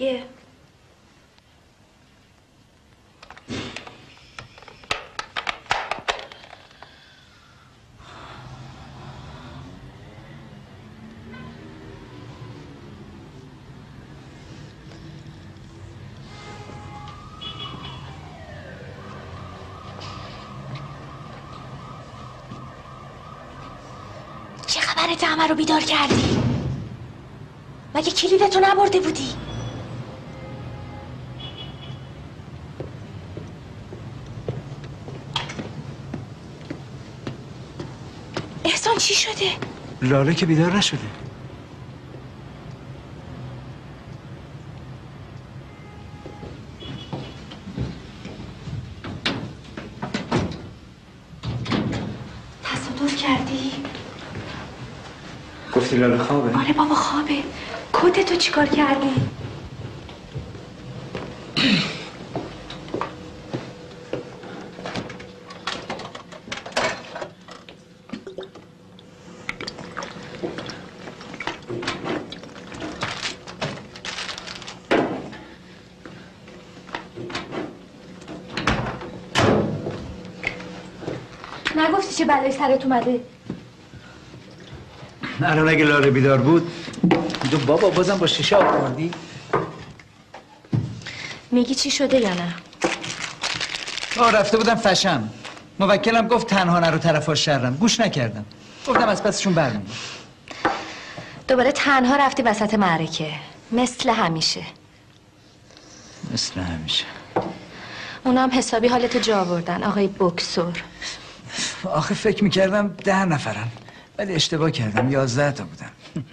کیه؟ چه خبرت؟ همه رو بیدار کردی؟ مگه کلیدتو نبرده بودی؟ احسان چی شده؟ لاله که بیدار نشده. تصادف کردی؟ گفتی لاله خوابه؟ آره بابا خوابه. کتتو چیکار کردی؟ نگفتی چه بلایی سرت اومده؟ الان اگه لاله بیدار بود دو بابا بازم با شیشه آب خوردی؟ میگی چی شده یا نه؟ رفته بودم فشم. موکلم گفت تنها نرو طرفا شرم. گوش نکردم. گفتم از پسشون برمیام. دوباره تنها رفتی وسط معرکه مثل همیشه. مثل همیشه. اونم حسابی حالتو جا آوردن آقای بوکسور. آخه فکر میکردم 10 نفرن ولی اشتباه کردم 11 تا بودن.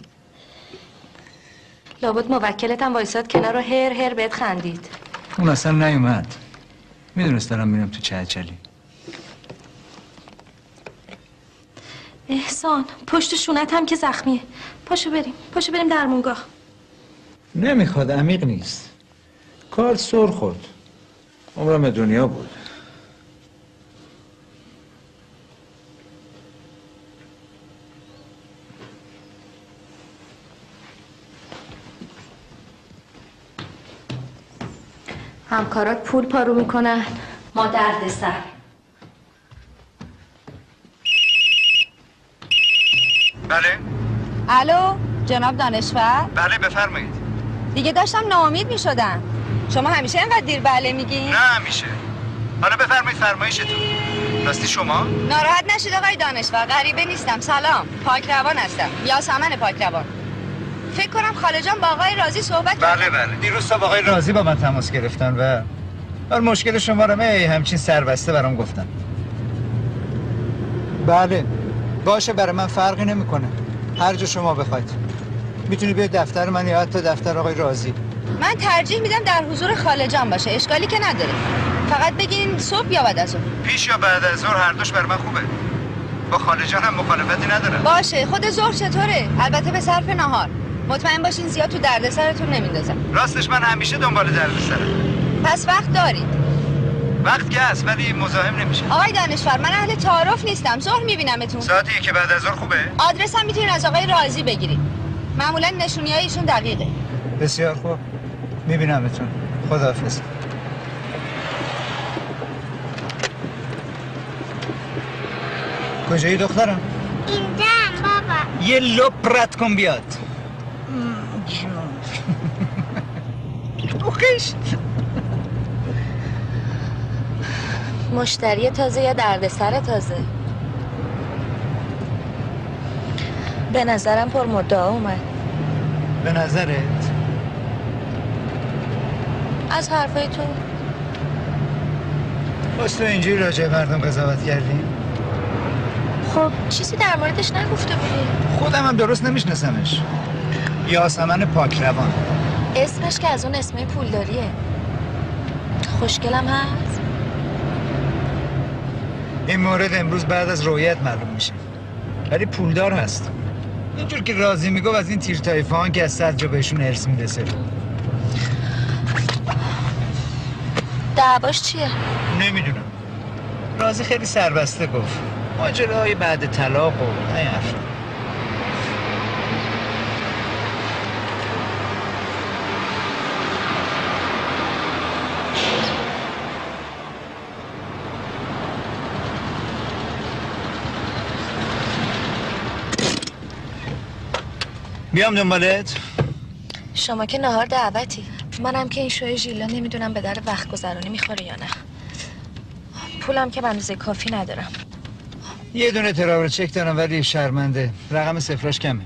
لابد موکلت هم وایساد کنار رو هر بهت خندید. اون اصلا نیومد. میدونست دارم میرم تو چهچلی. احسان پشت شونت هم که زخمیه. پاشو بریم درمونگاه. نمیخواد، عمیق نیست. کار سر خورد. عمرم دنیا بود. همکارات پول پارو میکنن ما درد سر. بله؟ الو جناب دانشور؟ بله بفرمایید. دیگه داشتم ناامید میشدم. شما همیشه اینقدر دیر بله میگین؟ نه همیشه. حالا بفرمایید فرمایشتون. راستی شما؟ ناراحت نشید آقای دانشور، غریبه نیستم. سلام، پاکروان هستم. یاسمن پاکروان. فکر کنم خاله جان با آقای رازی صحبت بله. دیروز صبح آقای رازی با من تماس گرفتن و مشکل شما رو همچین سربسته برام گفتن. بله باشه، برای من فرقی نمیکنه. هر جا شما بخواید. میتونی بیاید دفتر من یا حتی دفتر آقای رازی. من ترجیح میدم در حضور خاله جان باشه، اشکالی که نداره. فقط بگین صبح یا بعد از ظهر. پیش یا بعد از ظهر هر دوش برای من خوبه. با خاله جان هم مخالفتی ندارم. باشه. خود ظهر چطوره؟ البته به صرف نهار. مطمئن باشین زیاد تو دردسرتون نمیندازم. راستش من همیشه دنبال دردسرم. پس وقت دارید؟ وقت که هست ولی مزاحم نمیشه. آقای دانشور من اهل تعارف نیستم. ظهر میبینمتون. ساعتی که بعد از ظهر خوبه؟ آدرس هم میتونین از آقای رازی بگیرید. معمولا نشونی هایشون دقیقه. بسیار خوب. میبینمتون. خداحافظ. کجایی دخترم؟ اینجا بابا. یه لپ رد کن بیاد. اوخش. مشتری تازه یا دردسر تازه؟ به نظرم پر مدعا اومد. به نظرت؟ از حرفای تو. باز تو اینجوری راجع مردم قضاوت کردی؟ خب چیزی در موردش نگفته بودی؟ خودم هم درست نمیشناسمش. یاسمن پاکروان. اسمش که از اون اسمای پولداریه. خوشگلم هست؟ این مورد امروز بعد از رویت معلوم میشه. ولی پولدار هست. اینجور که رازی میگو از این تیرتایفه ها که از صدر بهشون ارث میرسه. دعواش چیه؟ نمیدونم. رازی خیلی سربسته گفت. ماجراهای بعد طلاق و این حرفا. بیام دنبالت. شما که نهار دعوتی، منم که این شوی ژیلا نمیدونم به در وقت گذرانی میخوره یا نه. پولم که به اندازه کافی ندارم. یه دونه تراور چک دارم ولی شرمنده، رقم صفراش کمه.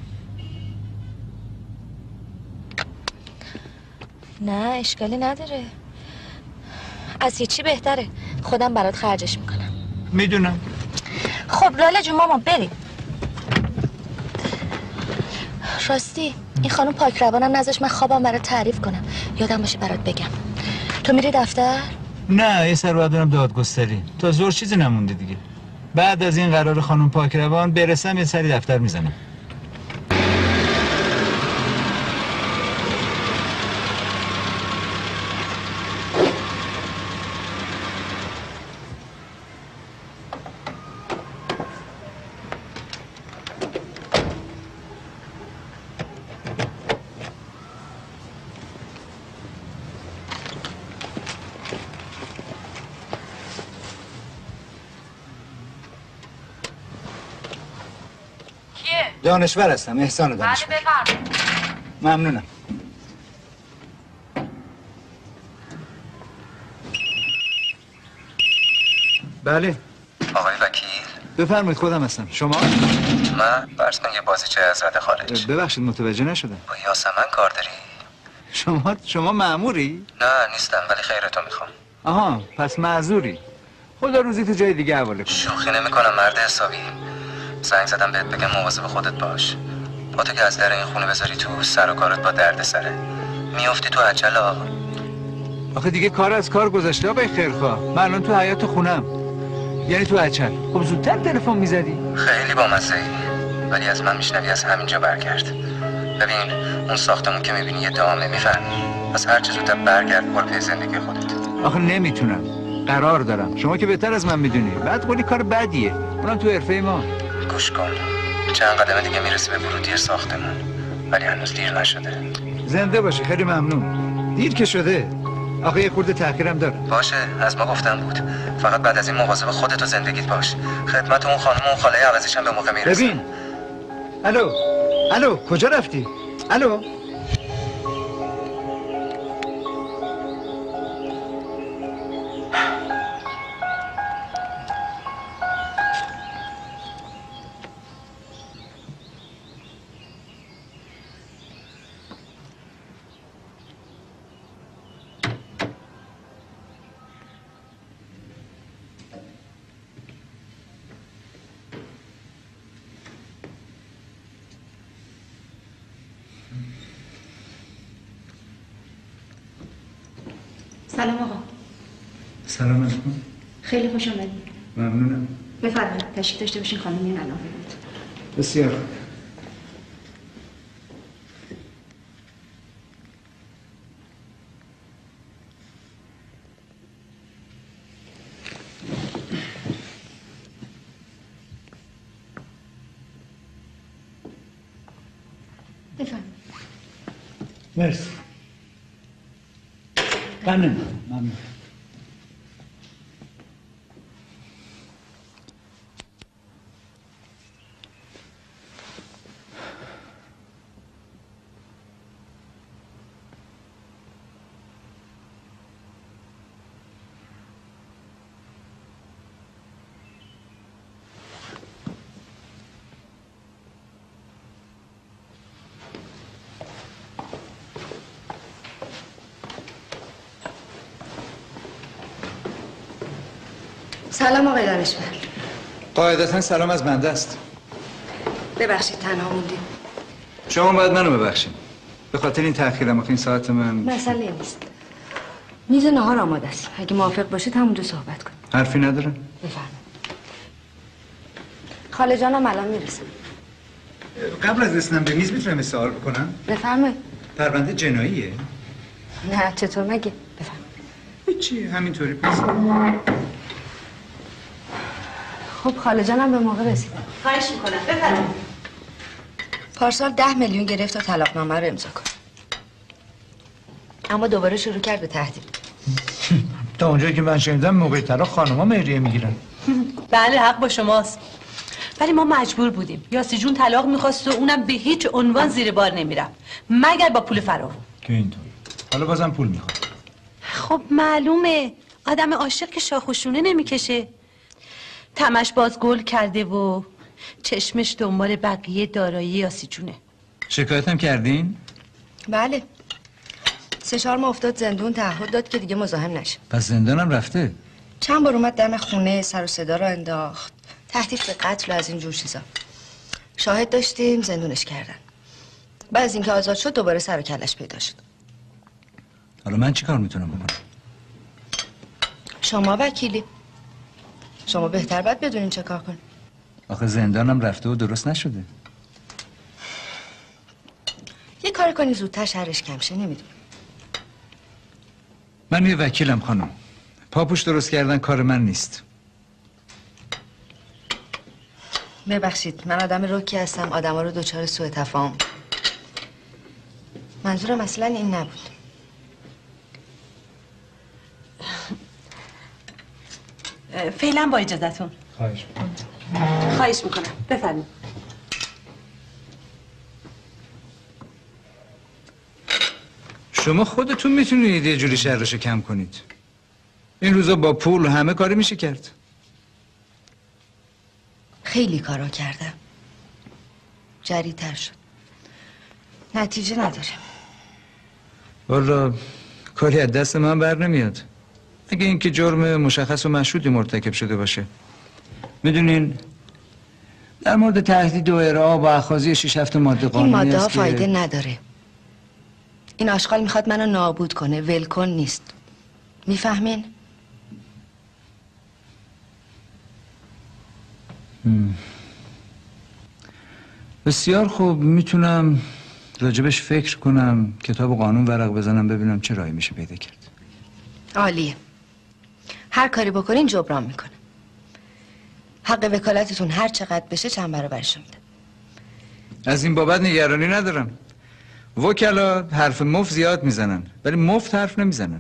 نه اشکالی نداره، از هیچی بهتره، خودم برات خرجش میکنم. میدونم. خب لاله جون مامان بریم. راستی این خانم پاک روانم نذاش من خوابم برات تعریف کنم، یادم باشه برات بگم. تو میری دفتر؟ نه یه سر باید برم دادگستری، تا زور چیزی نمونده دیگه. بعد از این قرار خانم پاک روان برسم یه سری دفتر میزنم. دانشور هستم، احسان دانشور. بله بفرمایید. ممنونم. بله. آقای وکیل بفرمایید خودم هستم. شما؟ من برسن یه بازیچه از رده خارج. ببخشید متوجه نشدم. با یاسمن کار داری؟ شما مأموری؟ نه نیستم ولی خیرتو میخوام. آها پس معذوری. خدا روزی تو جای دیگه حواله کن. شوخی نمیکنم مرد حسابی. زنگ زدم بهت بگم مواظب خودت باش. با تو که از در این خونه بذاری تو سر و کارت با درد سره میافتی تو عجله. آخه دیگه کار از کار گذشته آقای خیرخواه. من الان تو حیاط خونم، یعنی تو عجل. خب زودتر تلفن میزدی. خیلی بامزه ای ولی از من میشنوی از همینجا برگرد. ببین اون ساختمون که میبینی یه دامه میفهمی، پس هر چه زودتر برگرد برو پی زندگی خودت. آخه نمیتونم، قرار دارم. شما که بهتر از من میدونی. بعد قولی کار بدیه، اونم تو حرفه ما. گوش کن، چند قدم دیگه میرسی به ورودی ساختمون ولی هنوز دیر نشده. زنده باشی، خیلی ممنون. دیر که شده، آخه یه خورده تأخیرم داره. باشه از ما گفتن بود، فقط بعد از این مواظب خودت و زندگیت باش. خدمت اون خانم و اون خاله عوضیش هم به موقع میرسه. ببین الو کجا رفتی؟ الو سلام آقا. سلام علیکم. خیلی خوش آمدید. ممنونم. بفرمایید تشریف داشته باشین، خانم میان الان ببینید. بسیار خوب. بفرمایید. مرسی. ممنون. سلام آقای دانشور. قاعدتا سلام از بنده است. ببخشید تنها موندیم. شما باید منو ببخشید به خاطر این تأخیرم. آخه این ساعت من مسئله نیست. میز نهار آماده است. اگه موافق باشید همونجا صحبت کنیم. حرفی نداره؟ بفرمایید. خاله جانم الان میرسم. قبل از رسیدن به میز میتونم سوال بکنم؟ بفرمایید. پرونده جناییه؟ نه چطور مگه؟ بفرمایید. هیچی همینطوری پس. خب خاله جانم به موقع رسیدن. خواهش میکنم بفرمایید. پارسال 10 میلیون گرفت تا طلاقنامه رو امضا کن. اما دوباره شروع کرد به تهدید. تا اونجایی که من شنیدم موقع طلاق خانم‌ها مهریه میگیرن. بله حق با شماست. ولی ما مجبور بودیم. یاسی جون طلاق میخواست و اونم به هیچ عنوان زیر بار نمیرم مگر با پول فراوون. که اینطور حالا بازم پول میخواد. خب معلومه آدم عاشق که شاخوشونه نمیکشه. تمش باز گل کرده و چشمش دنبال بقیه دارایی یاسی جونه. شکایتم کردین؟ بله 3-4 ماه افتاد زندون، تعهد داد که دیگه مزاحم نشه. پس زندانم رفته؟ چند بار اومد دم خونه، سر و صدا رو انداخت، تهدید به قتل و از این جور چیزا. شاهد داشتیم، زندونش کردن. بعد از اینکه آزاد شد دوباره سر و کلش پیدا شد. حالا من چی کار میتونم بکنم؟ شما وکیلی، شما بهتر باید بدونین چه کار کنین. آخه زندانم رفته و درست نشده. یه کار کنی زودتر شرش کم شه. نمیدونم. من یه وکیلم خانم. پاپوش درست کردن کار من نیست. ببخشید من آدم رکی هستم، آدم ها رو دچار سوء تفاهم. منظورم اصلا این نبود. فعلا با اجازتون. خواهش میکنم بفرمایید. شما خودتون میتونید یه جوری شرش کم کنید. این روزا با پول همه کاری میشه کرد. خیلی کارا کردم، جری‌تر شد، نتیجه نداره. والا کاری از دست من بر نمیاد. اگه اینکه جرم مشخص و مشهودی مرتکب شده باشه. میدونین در مورد تهدید و ارعاب و اخاذی 6-7 ماده قانونی این ماده ها است که فایده نداره. این آشغال میخواد منو نابود کنه، ولکن نیست. میفهمین؟ بسیار خوب، میتونم راجبش فکر کنم، کتاب قانون ورق بزنم ببینم چه راهی میشه پیدا کرد. عالیه. هر کاری بکنین جبران میکنه. حق وکالتتون هر چقدر بشه چند برابرش میده. از این بابت نگرانی ندارم. وکلا حرف مفت زیاد میزنن ولی مفت حرف نمیزنن.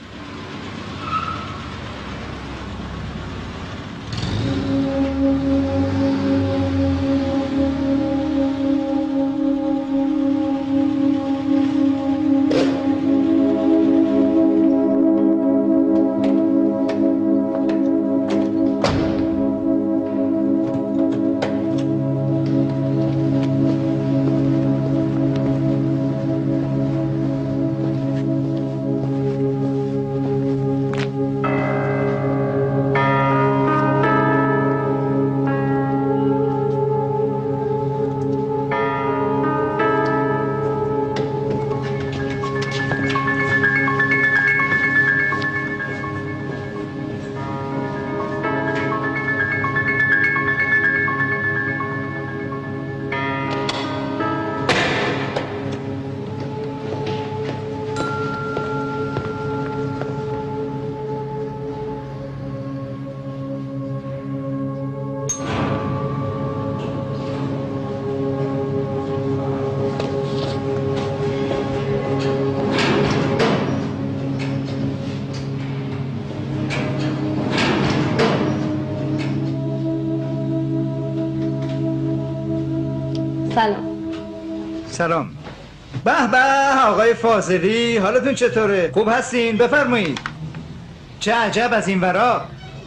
سلام. به به آقای فاضلی، حالتون چطوره؟ خوب هستین؟ بفرمایید. چه عجب از این ورا.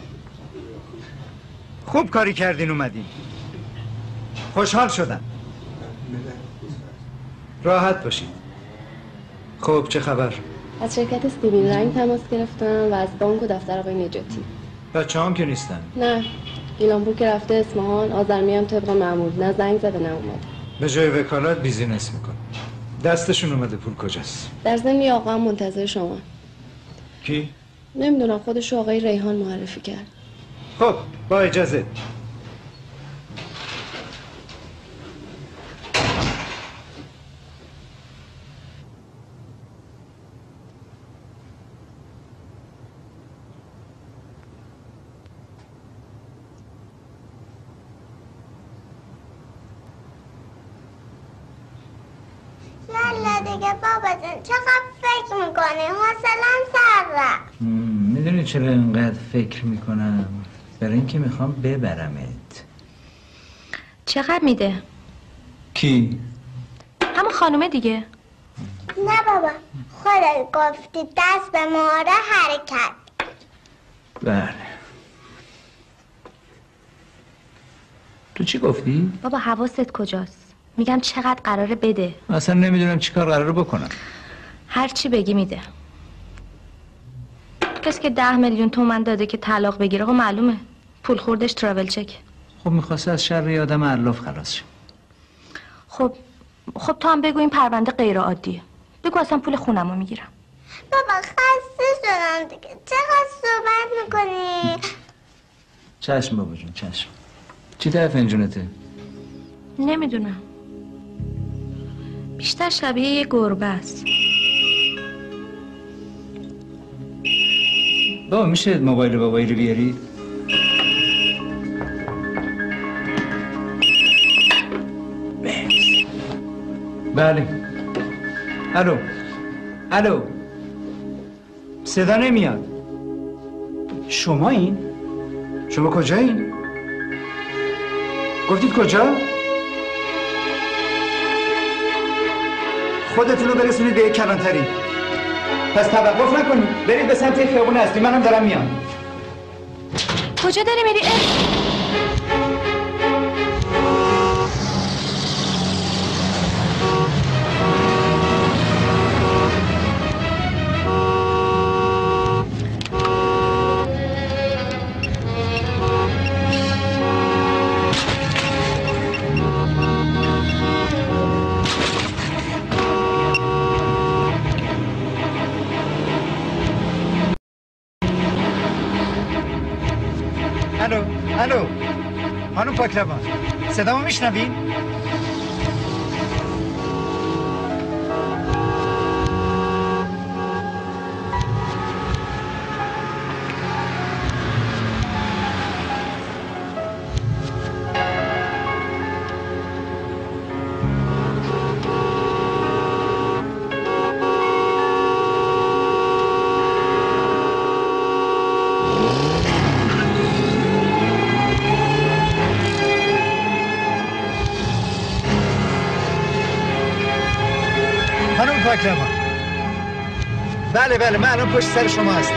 خوب کاری کردین اومدین. خوشحال شدم. راحت باشید. خب چه خبر؟ از شرکت استیوین رنگ تماس گرفتم و از بانک و دفتر آقای نجاتی. بچه هم که نیستن؟ نه، گیلانپور که رفته اصفهان، آذرمی هم طبق معمول، نه زنگ زده نه اومد. به جای وکالت بیزینس میکن. دستشون اومده. پول کجاست؟ در ضمن آقا هم منتظر شما. کی؟ نمیدونم، خودش آقای ریحان معرفی کرد. خب با اجازه. دیگه بابا جان چقدر فکر میکنی؟ حوصله‌ام سر رفت. میدونی چرا اینقدر فکر میکنم؟ برای اینکه میخوام ببرمت. چقدر میده؟ کی؟ همون خانومه دیگه. نه بابا، خودت گفتی دست به مهره حرکت. بله. تو چی گفتی؟ بابا حواست کجاست؟ میگم چقدر قراره بده. اصلا نمیدونم چی کار قراره بکنم. هر چی بگی میده. کسی که 10 میلیون تومن داده که طلاق بگیره خب معلومه پول خوردش تراول چک. خب میخواسته از شر یه آدم علاف خلاص شه. خب تو هم بگو این پرونده غیر عادیه. بگو اصلا پول خونمو میگیرم. بابا خسته شدم دیگه، چقدر صحبت میکنی؟ چشم بابا جون، چشم. چی ته فنجونته؟ نمیدونم، بیشتر شبیه یه گربه است. بابا میشه موبایل بابایی رو بیاری؟ بله. الو صدا نمیاد. شما این؟ شما کجایین؟ گفتید کجا؟ خودتون رو برسونید به یک کلانتری. پس توقف نکنید، برید به سمت خیابون اصلی. منم دارم میام. کجا داری میری؟ الو خانم پاکروان، صدامو میشنوین؟ پاکروان، بله من الان پشت سر شما هستم.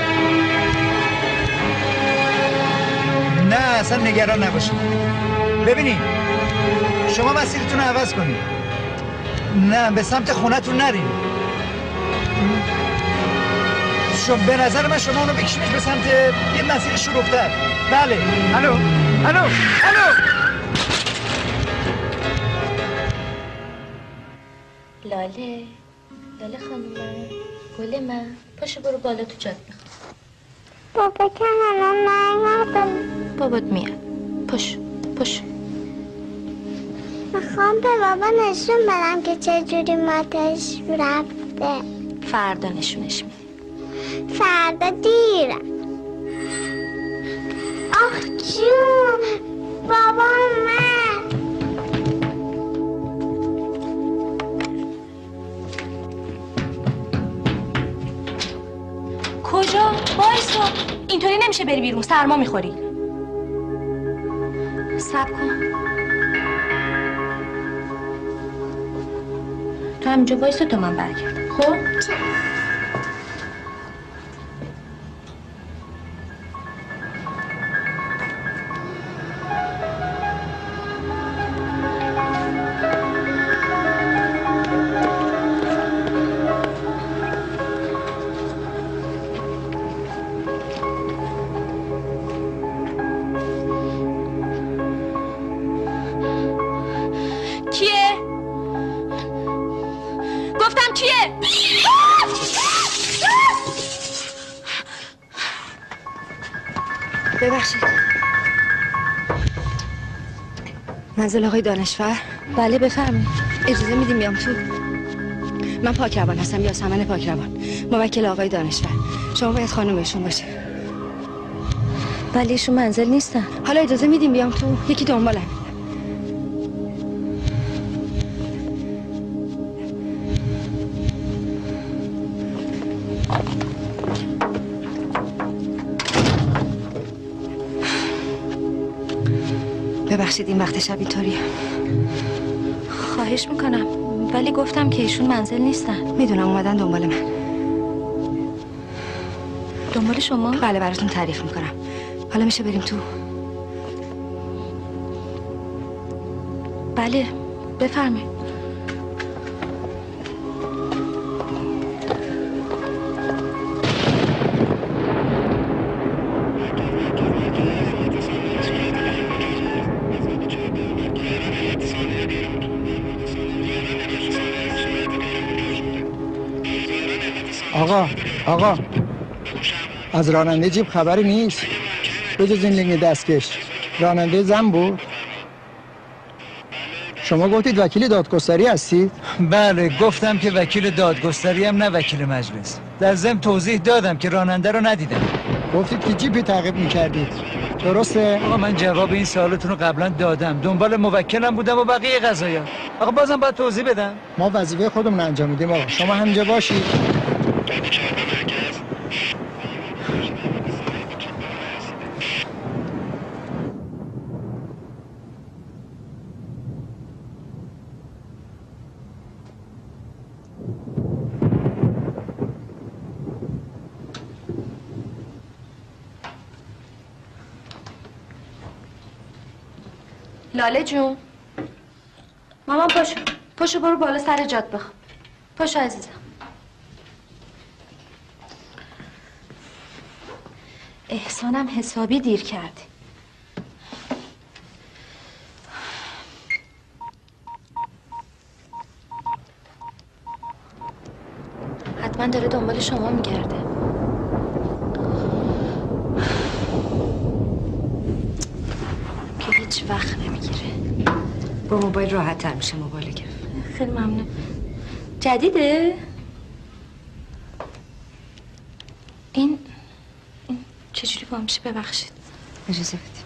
نه اصلا نگران نباشید. ببینید شما مسیرتون رو عوض کنید. نه به سمت خونتون نرید. به نظر من شما اونو بکشیدش به سمت یه مسیر شلوغ‌تر. بله. الو لاله خانومم، گل من، پاشو برو بالا تو جاده. بابا که الان نیومده. بابات میاد. پاشو میخوام به بابا نشون بدم که چجوری ماتش رفته. فردا نشونش میدی. فردا دیره. آخ جون، بابا اومد. کجا؟ وایسا، اینطوری نمیشه بری بیرون، سرما میخوری. صبر کن. تو همینجا وایسا تا من برگردم. خب؟ ببخشید. منزل آقای دانشور؟ بله بفرمایید. اجازه میدیم بیام تو؟ من پاکروان هستم، یاسمن پاکروان، موکل آقای دانشور. شما باید خانومشون باشه. ولی ایشون منزل نیستن. حالا اجازه میدیم بیام تو؟ یکی دنبالم. ببخشید این وقت شب اینطوریه. خواهش میکنم، ولی گفتم که ایشون منزل نیستن. میدونم اومدن دنبال من. دنبال شما؟ بله براتون تعریف میکنم. حالا میشه بریم تو؟ بله بفرمایید. آقا از راننده جیب خبری نیست بجز این لنگ دستکش. راننده زن بود؟ شما گفتید وکیل دادگستری هستید؟ بله گفتم که وکیل دادگستری هم نه وکیل مجلس. در ضمن توضیح دادم که راننده رو ندیدم. گفتید که جیبی تعقیب میکردید درسته؟ آقا من جواب این سوالتون رو قبلا دادم. دنبال موکلم بودم و بقیه قضایا. آقا بازم باید توضیح بدم. ما وظیفه خودمون انجام میدیم آقا. شما همینجا باشید. لاله جون، مامان پاشو برو بالا سر جاد بخواب. پاشو عزیزم. احسانم حسابی دیر کردی. حتما داره دنبال شما میگرده. که هیچ وقت نمیگیره. با موبایل راحت تر میشه موبایل گرفت. خیلی ممنون. جدیده؟ این چجوری با میشه؟ ببخشید. اجازه بدید.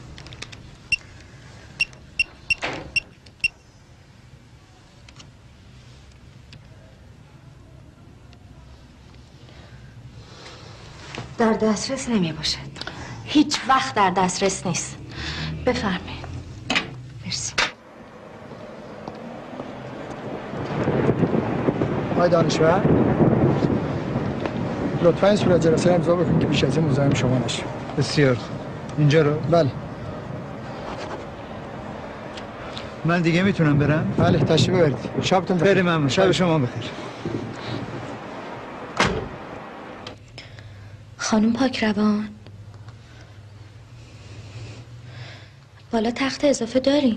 در دسترس نمی باشد. هیچ وقت در دسترس نیست. بفرمایید. مرسی. آقای دانشور لطفا این صورت جلسه امضا بکنید که بیش از این مزاحم شما نشه. بسیار اینجا رو؟ بله. من دیگه میتونم برم؟ بله تشریف ببرید. شبتون بخیر. خیلی ممنون. شب شما بخیر. خانم پاکروان، والا تخت اضافه داریم.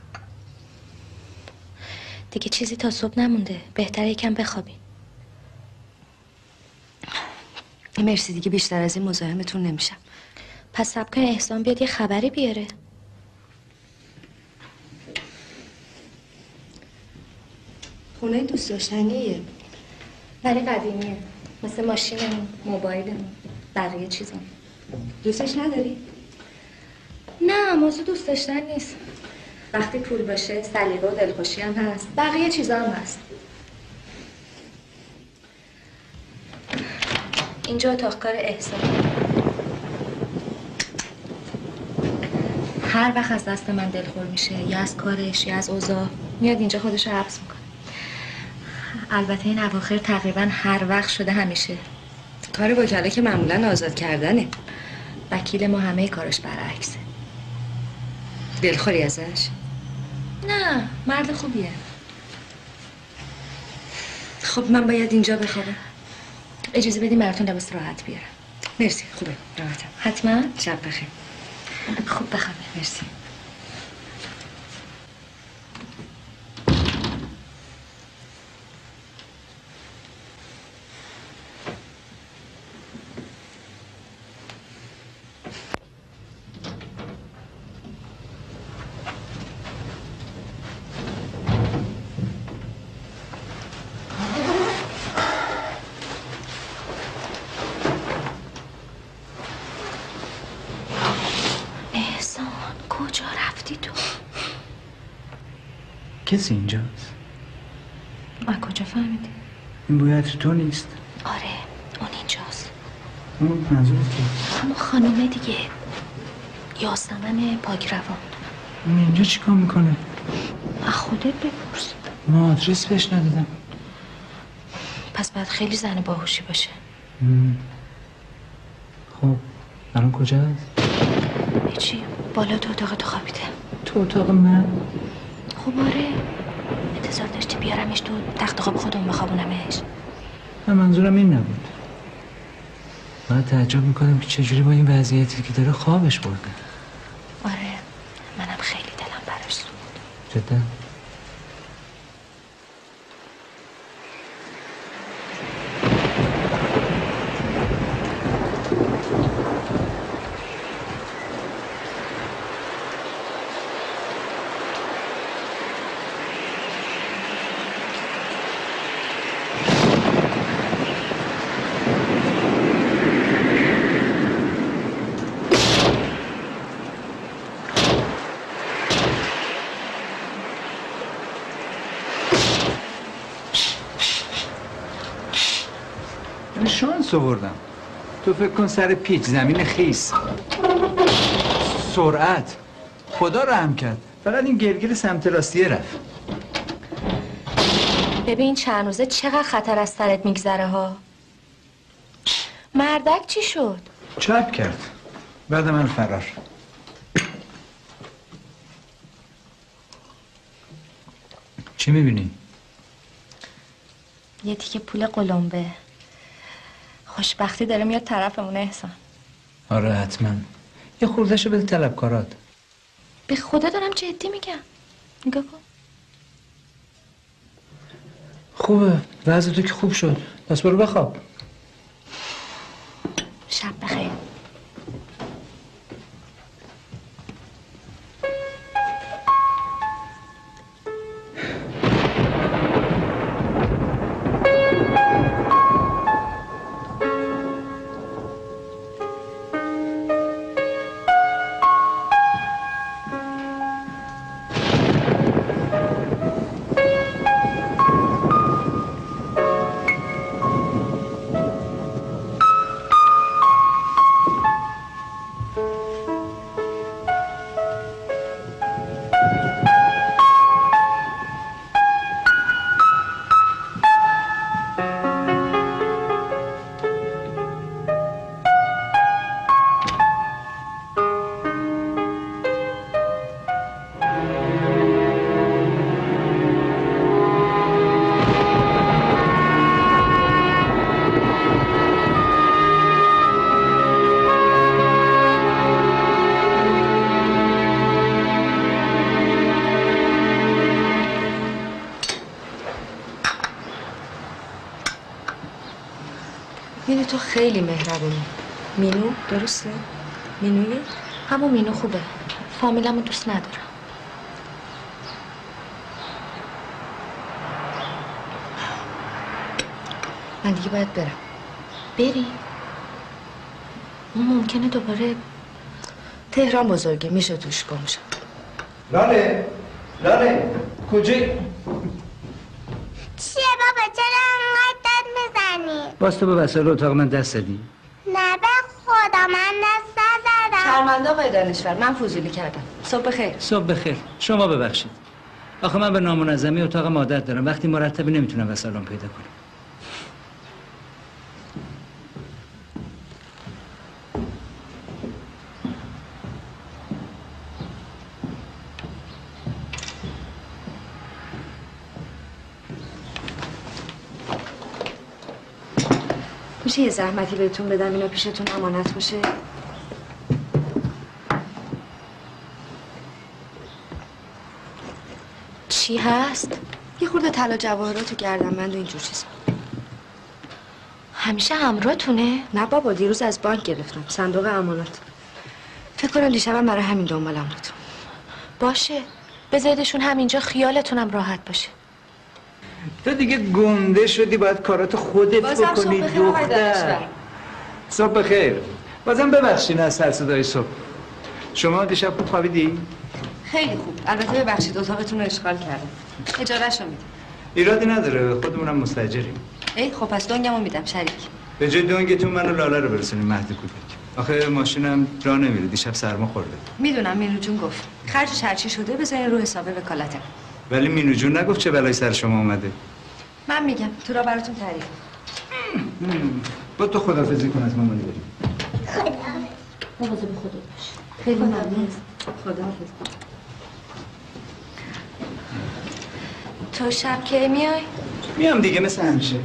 دیگه چیزی تا صبح نمونده. بهتره یکم بخوابیم. مرسی دیگه بیشتر از این مزاحمتون نمیشم. پس صبر کن احسان بیاد یه خبری بیاره. خونه دوست داشتنیه ولی قدیمیه، مثل ماشینمون، موبایلمون، بقیه چیزم. دوستش نداری؟ نه موضوع دوست داشتن نیست. وقتی پول باشه سلیقه و دلخوشی هم هست، بقیه چیزا هم هست. اینجا اتاق کار احسان. هر وقت از دست من دلخور میشه یا از کارش یا از اوضاع میاد اینجا خودش رو حبس میکنه. البته این اواخر تقریبا هر وقت شده همیشه. کار وکلا که معمولا آزاد کردنه. وکیل ما همه کارش برعکسه. دلخوری ازش؟ نه مرد خوبیه. خب من باید اینجا بخوابم. اجازه بدیم براتون لباس راحت بیارم. مرسی خوبه راحتم. حتما. شب بخیر. خوب بخوابه. مرسی. کجا رفتی تو؟ کسی اینجاست؟ من کجا فهمیدی؟ این باید تو نیست. آره اون اینجاست. اون منظورت که؟ همون خانومه دیگه، یاسمن پاکروان. اون اینجا چیکار میکنه؟ خودت بپرس. ما آدرس بهش ندادم. پس باید خیلی زن باهوشی باشه. خب الان کجاست؟ هیچی، بالا تو اتاق تو خوابیده. تو اتاق من؟ خب آره، انتظار داشتی بیارمش تو تخت خواب خودمون بخوابونمش؟ من منظورم این نبود. من تعجب میکنم که چجوری با این وضعیتی که داره خوابش برده. آره، منم خیلی دلم براش سوخت. جدا؟ شانس آوردم. تو فکر کن سر پیچ زمین خیس، سرعت، خدا رحم کرد. فقط این گلگیر سمت راستیه رفت. ببین چند روزه چقدر خطر از سرت میگذره ها. مردک چی شد؟ چپ کرد بعد من فرار. چی میبینی؟ یه تیکه پول قلمبه. خوشبختی داره میاد طرفمون احسان. آره حتما. یه خوردهشو بده طلبکارات. به خدا دارم جدی میگم. نگاه کن. خوبه، وضع تو که خوب شد. پس برو بخواب. شب بخیر. مینو تو خیلی مهربونی. مینو درسته؟ مینویه؟ همون مینو خوبه. فامیلمو دوست ندارم. من دیگه باید برم. بری؟ ممکنه دوباره تهران بزرگه، میشه توش گم شم. لاله کجایی؟ چیه بابا چرا انقدر داد میزنی؟ باز تو به وسایل اتاق من دست زدی؟ نه به خدا من دست نزدم. شرمنده آقای دانشور، من فضولی کردم. صبح بخیر. صبح بخیر. شما ببخشید. آخه من به نامنظمی اتاق عادت دارم. وقتی مرتبی نمیتونم وسایلم پیدا کنم. میشه یه زحمتی بهتون بدم اینا پیشتون امانت باشه؟ چی هست؟ یه خورده طلا جواهرات و گردنبند و اینجور چیزا. همیشه همراهتونه؟ نه بابا، دیروز از بانک گرفتم، صندوق امانات. فکر کنم دیشبم برای همین دنبالم بود. باشه، بذاریدشون همینجا، خیالتونم راحت باشه. تو دیگه گنده شدی، باید کارات خودت بکنی دختر. صبح بخیر. بازم ببخشین از سر صدای صبح. شما دیشب خوب خوابیدی؟ خیلی خوب. البته ببخشید اتاقتون رو اشغال کردم. اجارهشو میدم. ایرادی نداره، خودمونم مستاجریم. ای خب پس دنگمو میدم شریک. به جای دنگتون منو لاله رو برسونیم مهد کودک. آخه ماشینم راه نمیره، دیشب سرما خورده. میدونم مینو جون گفت خرجش هرچی شده بذارین رو حساب وکالته. ولی مینو جون نگفت چه بلایی سر شما اومده. من میگم تو را براتون تعریف. با تو خداحافظی کن از مامانی بریم. مواظب خودت باش. خیلی ممنون. خداحافظ. تو شب کی میای؟ میام دیگه مثل همیشه.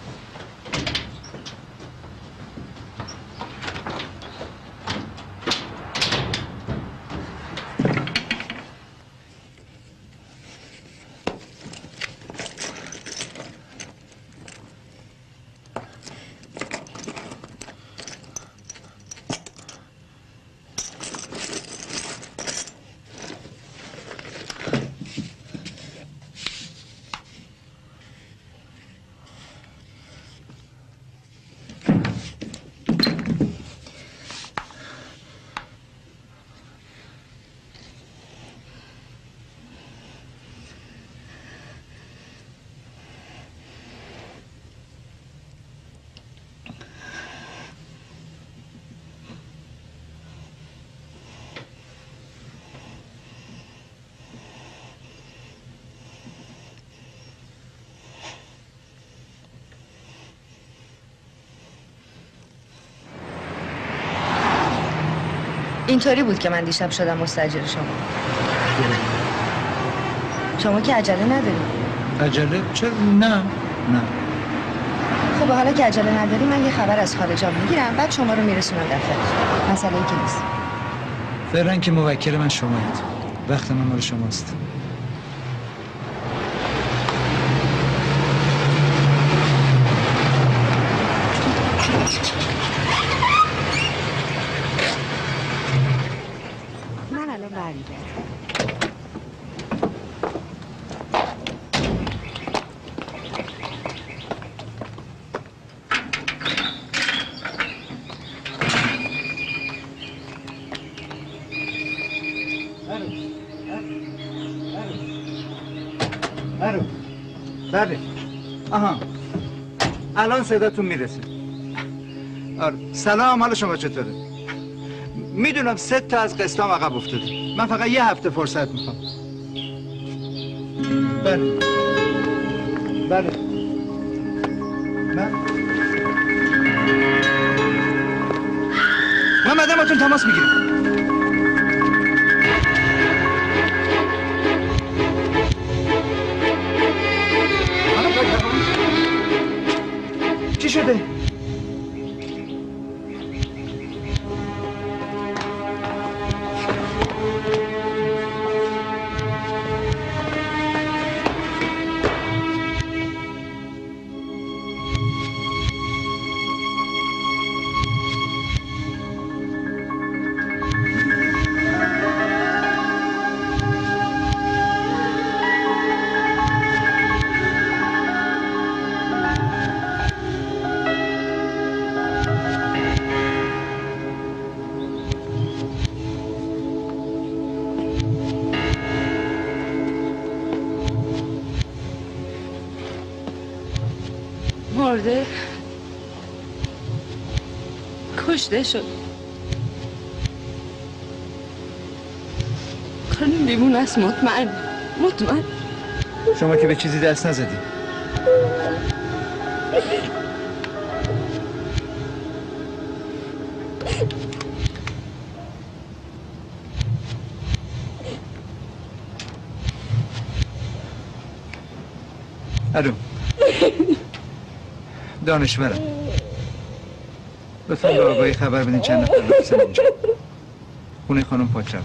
اینطوری بود که من دیشب شدم مستاجر شما. شما که عجله نداری. عجله؟ چرا؟ نه. خب حالا که عجله نداری من یه خبر از خارجا میگیرم بعد شما رو میرسونم دفتر. مسئله ای که نیست. فعلا که موکل من شمایید. وقت من مال شماست. من الان برمیگردم. بله. آها. الان صداتون میرسه. آره. سلام، حال شما چطوره؟ میدونم 3 تا از قسطام عقب افتاده. من فقط 1 هفته فرصت میخوام. بله. من بعداً باتون تماس میگیرم. چی شده؟ مرده کشته شد. خانم بیمون است. مطمئن شما که به چیزی دست نزدی. الو. دانشورم. لطفاً به آقای خبر بدین چند نفر بفرستن اینجا. خونه خانم پاکروان.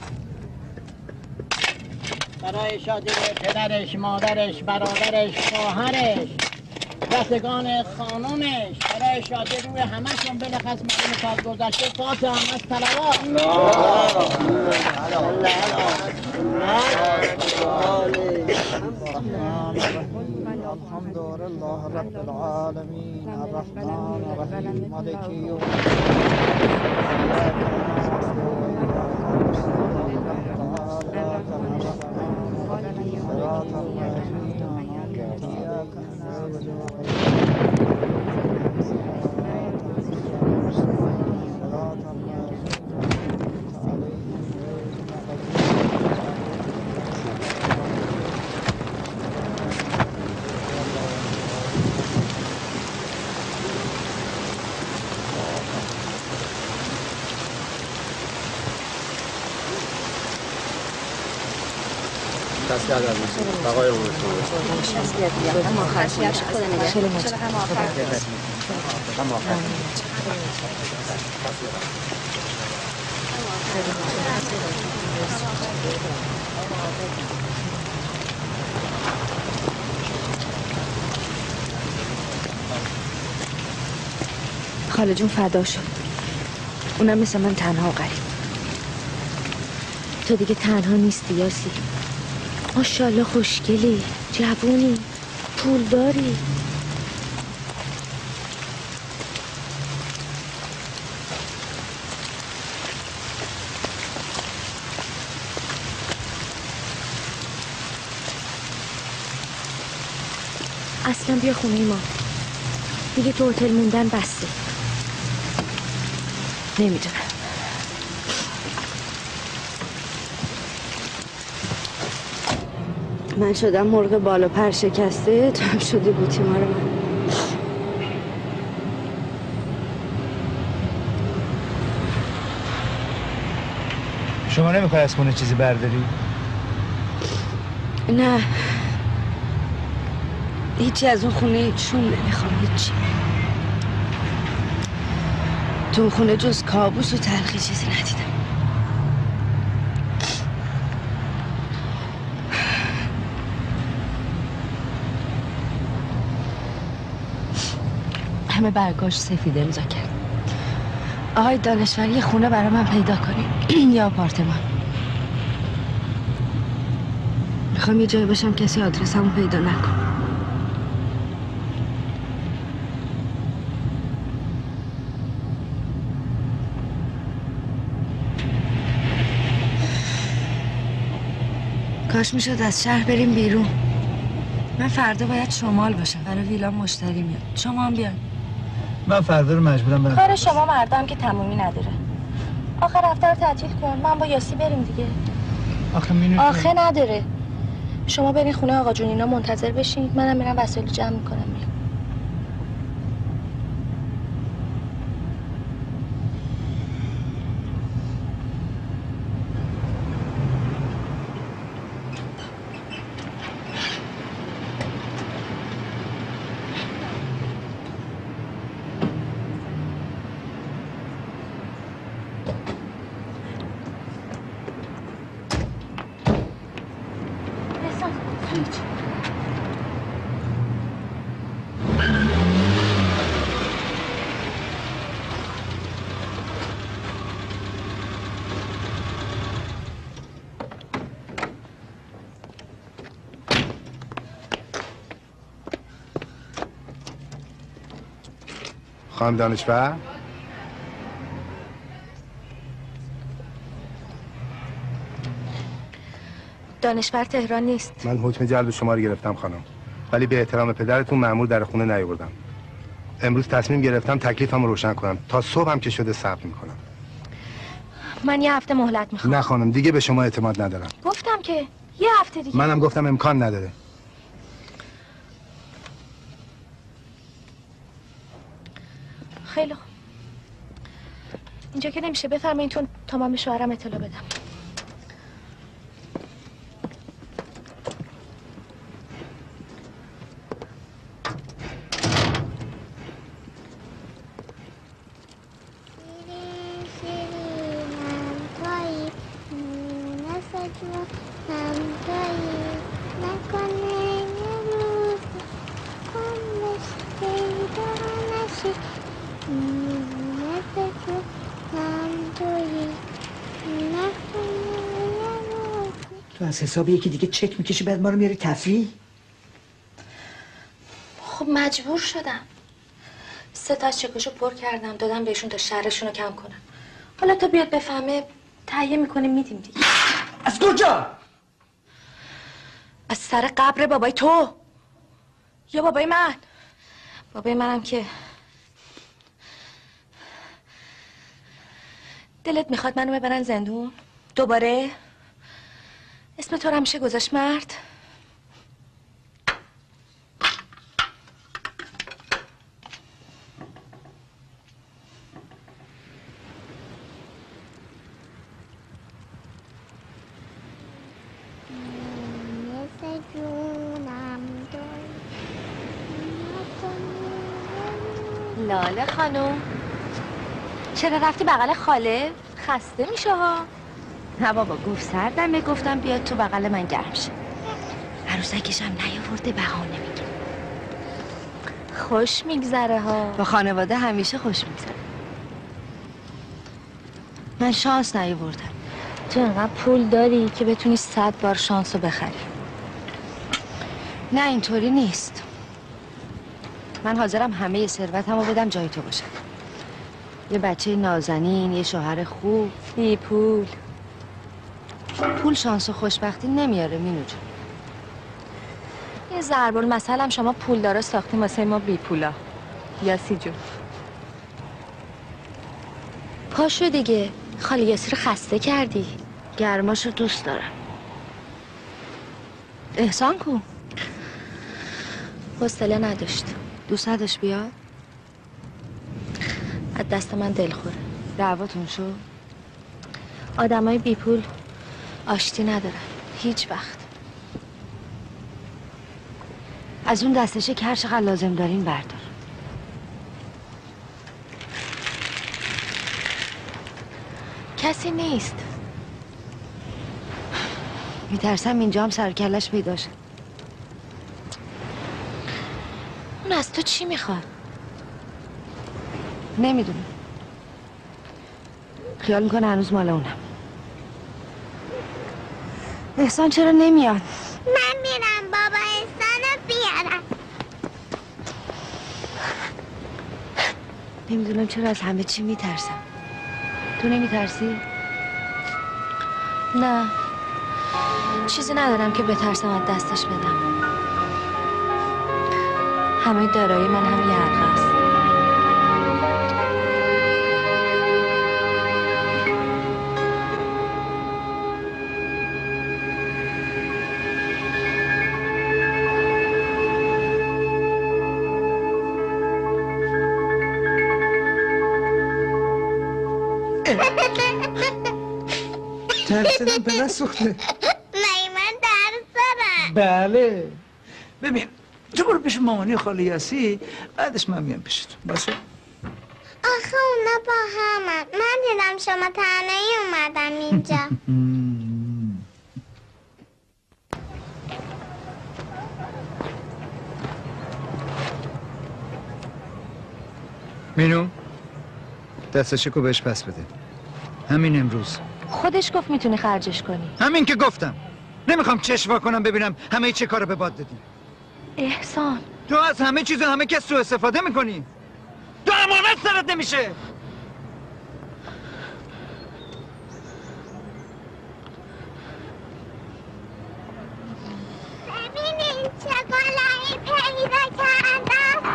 برای شادی پدرش، مادرش، برادرش، خواهرش، رفتگان خانومش، برای شادی روی همه‌شون بلخص مردم سال گذشته فاتحه هم از صلوات. الحمد لله رب العالمين الرحمن الرحيم مالك يوم الدين تسلیت از این بقای عمر شما هم آخر خدا نگهدار. هم آخر خاله جون فدا شد. اونم مثل من تنها و غریب. تو دیگه تنها نیستی یاسی. ماشاءالله خوشگلی، جوونی، پولداری. اصلا بیا خونه ما. دیگه تو هتل موندن بسته. نمیدونم. من شدم مرغ بالا پر شکسته، تو هم شدی بوتیمار من. شما نمیخوای از خونه چیزی برداری؟ نه هیچی از اون خونه چون نمیخوام. هیچی تو اون خونه جز کابوس و تلخی چیزی ندیدم. همه برگاش سفید امضا کرد. آقای دانشور یه خونه برای من پیدا کنی یا آپارتمان. میخوام یه جایی باشم کسی آدرسمو پیدا نکن. کاش میشد از شهر بریم بیرون. من فردا باید شمال باشم. برای ویلا مشتری میاد. شما هم بیاین. من فردا رو مجبورم برم. کار شما مردم که تمومی نداره. آخه رفتار تعطیل کن. من با یاسی بریم دیگه. آخه نداره. شما برین خونه آقا جون اینا منتظر بشین. منم میرم وسایل جمع میکنم میام. خانم دانشور؟ دانشور تهران نیست. من حکم جلب شما رو گرفتم خانم، ولی به احترام پدرتون مأمور در خونه نیاوردم. امروز تصمیم گرفتم تکلیفم رو روشن کنم. تا صبح هم که شده صبر میکنم. من یه هفته مهلت میخوام. نه خانم دیگه به شما اعتماد ندارم. گفتم که یه هفته دیگه. منم گفتم امکان نداره. خیلی خوب. اینجا که نمیشه. بفرمایید تا من به شوهرم اطلاع بدم. تو از حساب یکی دیگه چک میکشی بعد ما رو میاری تفریح؟ خب مجبور شدم. 3 تا از چکشو پر کردم دادم بهشون تا شرشون رو کم کنم. حالا تا بیاد بفهمه تهیه میکنیم میدیم دیگه. از کجا؟ از سر قبر بابای تو یا بابای من؟ بابای منم که دلت میخواد منو ببرن زندون دوباره؟ اسم تو رو همیشه گذاشت مرد؟ لاله خانم چرا رفتی بغل خاله؟ خسته میشه ها. نه بابا گفت سردمه، گفتم بیاد تو بغل من گرم شه. عروسکش هم نیاورده بهانه میگه. خوش میگذره ها. با خانواده همیشه خوش میگذره. من شانس نیاوردم. تو انقدر پول داری که بتونی 100 بار شانس رو بخری. نه اینطوری نیست. من حاضرم همه ثروتمو بدم جای تو باشم. یه بچه نازنین، یه شوهر خوب. بی پول. پول شانس و خوشبختی نمیاره مینو جون. یه ضرب المثل هم شما پول داره ساختیم واسه ما بی پولا. یاسی جون پاشو دیگه، خاله یاسی رو خسته کردی. گرماشو دوست دارم. احسان کو؟ حوصله نداشت. دوست نداشت بیاد؟ از دست من دلخوره. دعواتون شد؟ آدمای بی پول آشتی ندارن هیچ وقت. از اون دستشه که هر چقدر لازم دارین بردار. کسی نیست. میترسم اینجا هم سرکلش پیدا شد. اون از تو چی میخواد؟ نمیدونم. خیال میکنه هنوز مال اونم. احسان چرا نمیاد؟ من میرم بابا احسان رو بیارم. نمیدونم چرا از همه چی میترسم. تو نمیترسی؟ نه چیزی ندارم که بترسم از دستش بدم. همه دارایی من هم یه حلقه است. ترسیدم پدر سوخته. نه من درس دارم. بله ببین تو برو پیش مامانی و خاله یاسی، بعدش من میام پیشتون باشه. آخه اونا با همن. من دیدم شما تنهایی اومدم اینجا. مینو دست چکو بهش پس بده همین امروز. خودش گفت میتونی خرجش کنی. همین که گفتم. نمیخوام چشم کنم ببینم همه چه کارو به باد دادی. احسان تو از همه چیز همه کس سوء استفاده میکنی. تو امانت سرت نمیشه. ببینین چه گلایی پیدا کردم.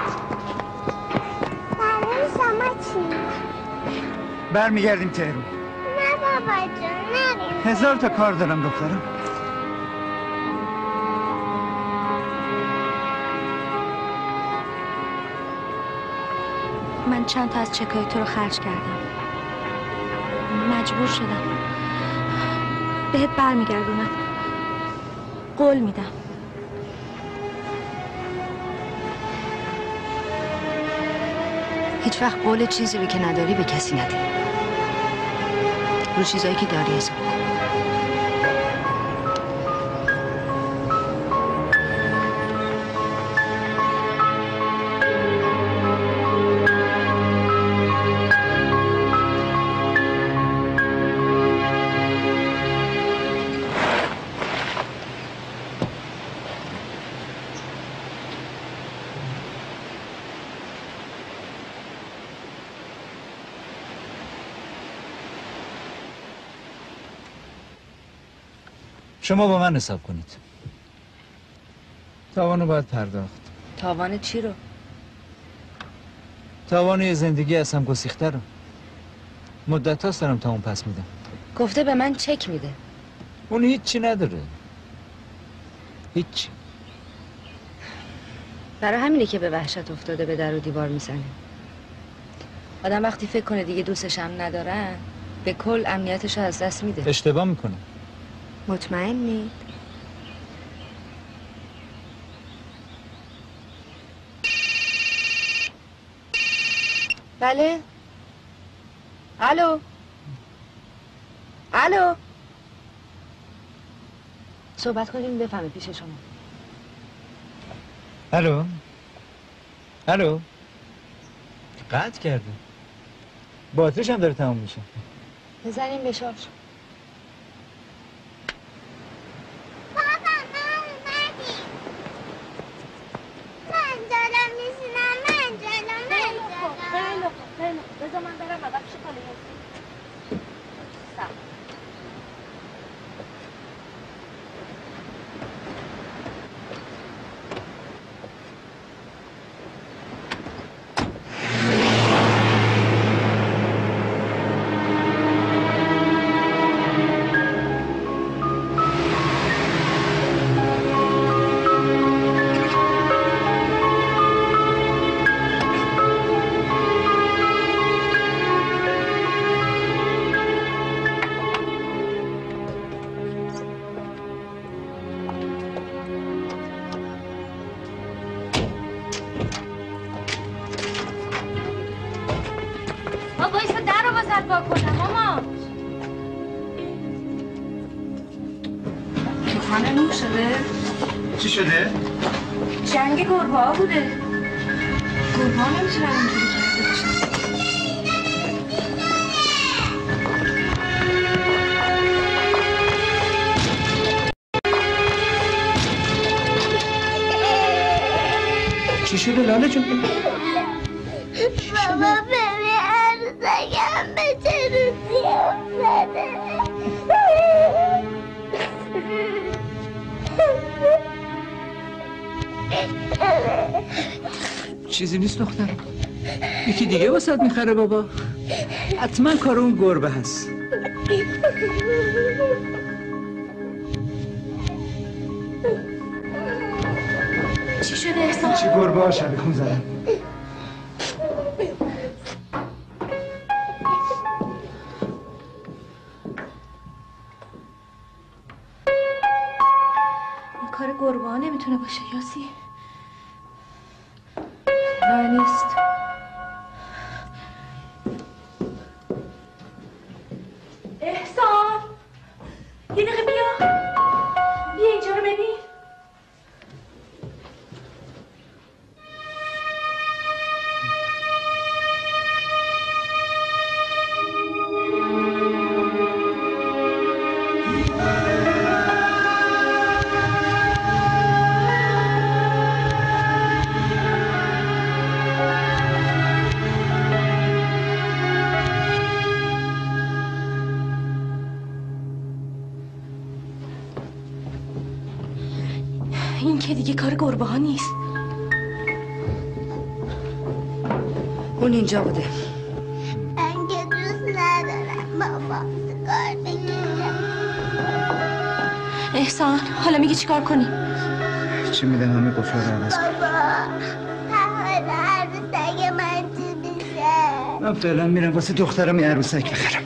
برای شما چی؟ برمیگردیم تهران. نه بابا جون نریم. 1000 تا کار دارم دخترم. من چند تا از چکای تو رو خرج کردم. مجبور شدم بهت برمیگردونم. قول میدم. هیچ وقت قول چیزی رو که نداری به کسی نده. رو چیزایی که داری حساب کن. شما با من حساب کنید. تاوانو باید پرداخت. تاوان چی رو؟ تاوان یه زندگی از هم گسیخته رو. مدت هاست دارم تا اون پس میدم. گفته به من چک میده. اون هیچی نداره. هیچی. برای همینه که به وحشت افتاده به در و دیوار میزنه. آدم وقتی فکر کنه دیگه دوستش هم ندارن به کل امنیتش رو از دست میده. اشتباه میکنه. مطمئنی؟ بله. الو. الو. صحبت کنیم بفهمه پیش شما. الو. الو. قطع کرده. باتریش هم داره تمام میشه. بزنیم به شارژ. بذار من برم بابا پیش خاله یاسی. چی شده؟ جنگ گربه ها بوده. گربه ها نمیتونن اینجوری کرده باشن. چی شده لاله جون؟ بابا ببین عروسکم به چه روزی افتاده. چیزی نیست دخترم. یکی دیگه واسه میخره بابا. حتما کار اون گربه هست. چی شده احسان؟ چی گربه ها شبیخون زدن. این کار گربه ها نمیتونه باشه یاسی. راه نیست. احسان یه دقیقه بیا اینجا رو ببین. این که دیگه کار گربه ها نیست. اون اینجا بوده. من که دوست ندارم بابا سیگار بکشم. احسان حالا میگی چیکار کنی؟ چی میدن همه قفلا رو عوض کن. بابا حالا عروسک من چی میشه؟ من فعلا میرم واسه دخترم یه عروسک بخرم.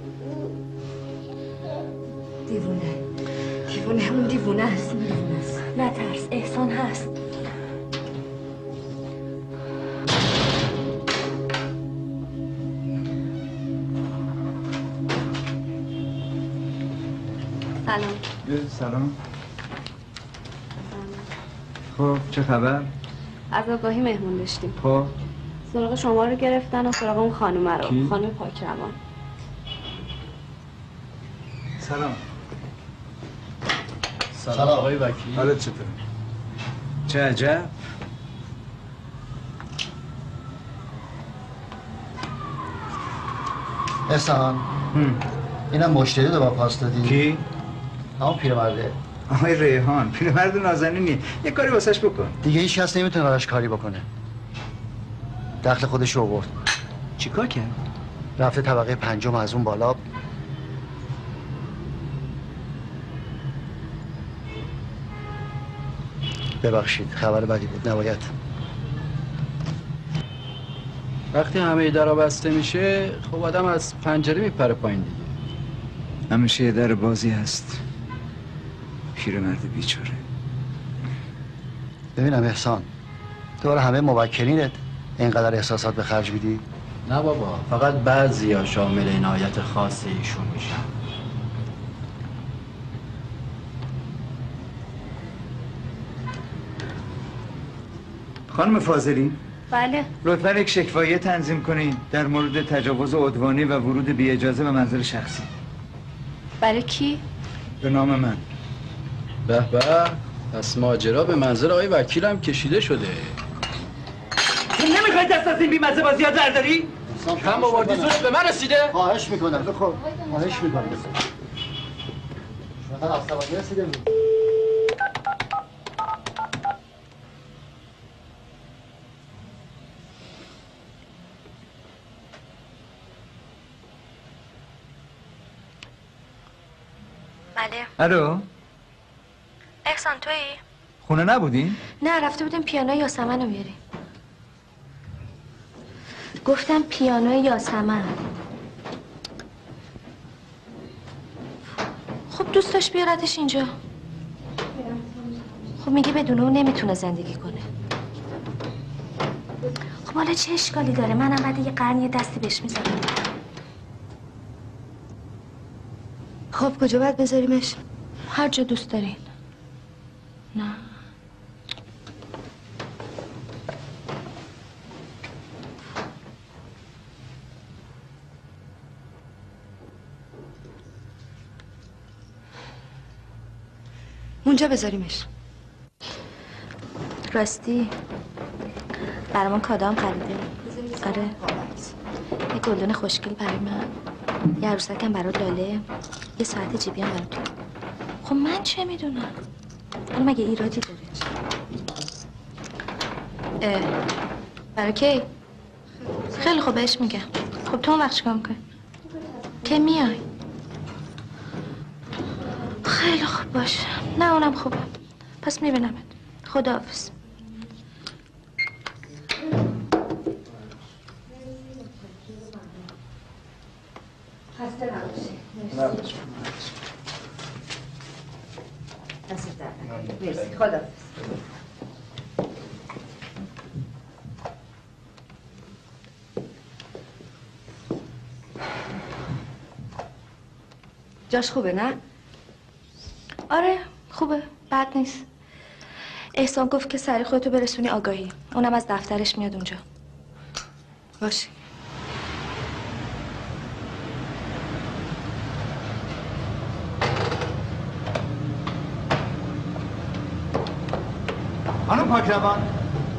دیوونه اون دیوونه است. نه ترس احسان هست. سلام. سلام. خب چه خبر؟ از آگاهی مهمون داشتیم. خب سراغ شما رو گرفتن و سراغ اون خانومه رو. کی؟ خانم پاکروان. سلام. سلام آقای وکیل. حالت چطوره؟ چه عجب؟ احسان اینم مشتری رو با پاس دادی؟ کی؟ همون پیرمرده. آقای ریحان پیرمرد نازنینیه. یه کاری واسش بکن. دیگه هیچ کس نمیتونه براش کاری بکنه. دخل خودش رو آورد. چیکار کرد؟ رفته طبقه 5 از اون بالا. ببخشید خبر بدی بود نباید. وقتی همه درا بسته میشه خب آدم از پنجره میپره پایین دیگه. همیشه یه در بازی هست. پیرمرد بیچاره. ببینم احسان تو برای همه موکلینت اینقدر احساسات به خرج میدی؟ نه بابا، فقط بعضیا شامل عنایت خاص ایشون میشن. خانم فاضلی، بله. لطفا یک شکوایه تنظیم کنین در مورد تجاوز عدوانی و ورود بی اجازه به منزل شخصی. برای کی؟ به نام من. به به، پس ماجرا به منزل آقای وکیل هم کشیده شده. نمیخوای دست از این بیمزه بازی ها در داری؟ کم آوردی زورت به من رسیده؟ خواهش میکنم خب خواهش میکنم شما عصبانی رسیده بله. الو، احسان تویی؟ خونه نبودین؟ نه، رفته بودیم پیانو یاسمن رو بیاریم. گفتم پیانو یاسمن. خب دوست داشت بیارتش اینجا. خب میگه بدون اون نمیتونه زندگی کنه. خب حالا چه اشکالی داره؟ منم بعد یه قرن یه دستی بهش میزنم. خب کجا باید بذاریمش؟ هر جا دوست دارین. نه. اونجا بذاریمش. راستی برامون کادام خریده. آره. یه گلدون خوشگل برای من، یه عروسکم برای لاله، یه ساعت جیبی هم برای تو. خب من چه میدونم؟ اون مگه ایرادی داره؟ برای کی؟ خیلی خوب بهش میگم. خب تو اون وقت چیکار میکنی؟ که میای؟ خیلی خوب باشه. نه اونم خوبه. پس میبینمت. خداحافظ. خسته نباشی. دست درد نکنه. مرسی. خداحافظ. جاش خوبه نه؟ آره خوبه، بد نیست. احسان گفت که سریع خودتو برسونی آگاهی. اونم از دفترش میاد اونجا. باشه. خانم پاکروان،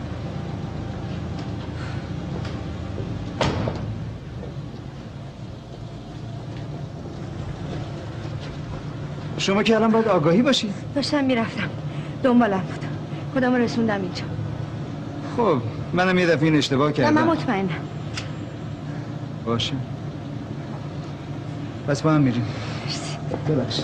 شما که الان باید آگاهی باشی. داشتم میرفتم، دنبالم بود. خودم رو رسوندم اینجا. خب منم یه دفعه این اشتباه نه کردم. من مطمئنم. باشه، پس با هم میریم. ببخشید.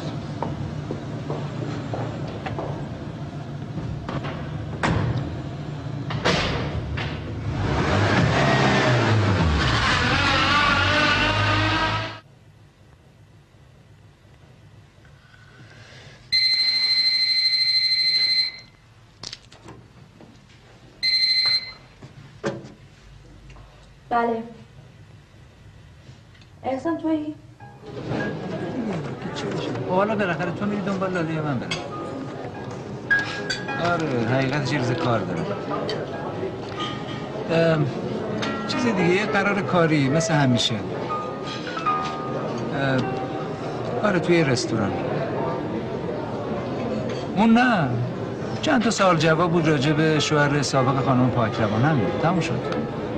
بله. احسان تویی؟ حالا بالاخره تو میری دنبال لاله یا من برم؟ آره حقیقتش ریز کار دارم. چیز دیگه، یه قرار کاری مثل همیشه. آره توی رستوران. اون نه، چند تا سوال جواب بود راجع به شوهر سابق خانم پاکروان. همین تموم شد.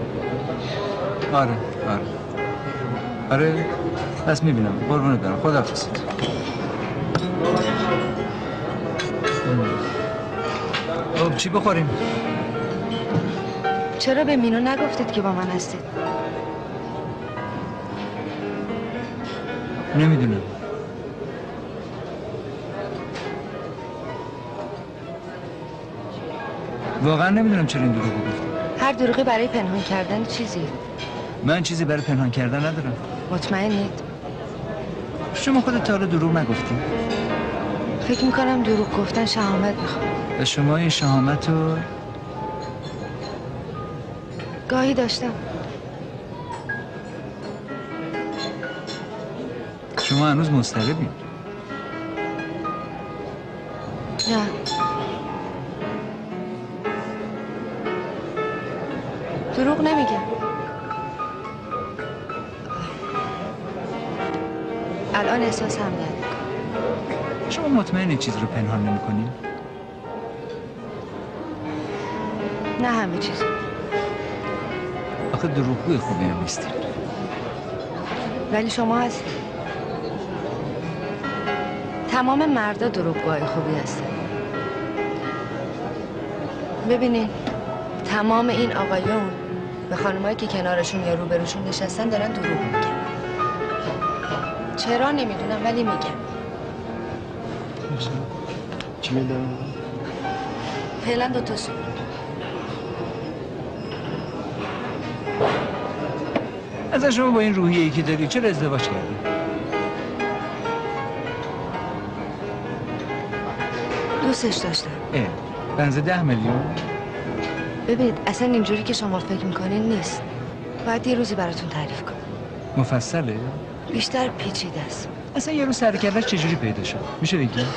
آره پس میبینم. قربونت برم. خداحافظ. خب چی بخوریم؟ چرا به مینو نگفتید که با من هستید؟ نمیدونم. واقعا نمیدونم چرا این دروغو گفتم. هر دروغی برای پنهان کردن چیزی. من چیزی برای پنهان کردن ندارم. مطمئنید؟ شما خودت تا حالا دروغ نگفتی؟ فکر میکنم دروغ گفتن شهامت میخواد. و شما این شهامت رو گاهی داشتم. شما هنوز مضطربید. نه دروغ نمیگم. الان احساس هم درد میکنم. شما مطمئنی چیز رو پنهان نمی‌کنی؟ نه همه چیز. آخه دروغگوی خوبی هم نیستی. ولی شما هستی. تمام مردا دروغگوهای خوبی هستن. ببینین تمام این آقایون به خانمایی که کنارشون یا روبروشون نشستن دارن دروغ میگن. چرا نمیدونم ولی میگن. چی میدونم؟ فعلا 2 تا سوال. از شما با این روحیه‌ای که داری چرا ازدواج کردی؟ دوستش داشتم. بنز 10 میلیون؟ ببینید اصلا اینجوری که شما فکر میکنین نیست. باید یه روزی براتون تعریف کنم. مفصله؟ بیشتر پیچیده است. اصلا یه روز سر کله‌اش چجوری پیدا شد؟ میشه بگی؟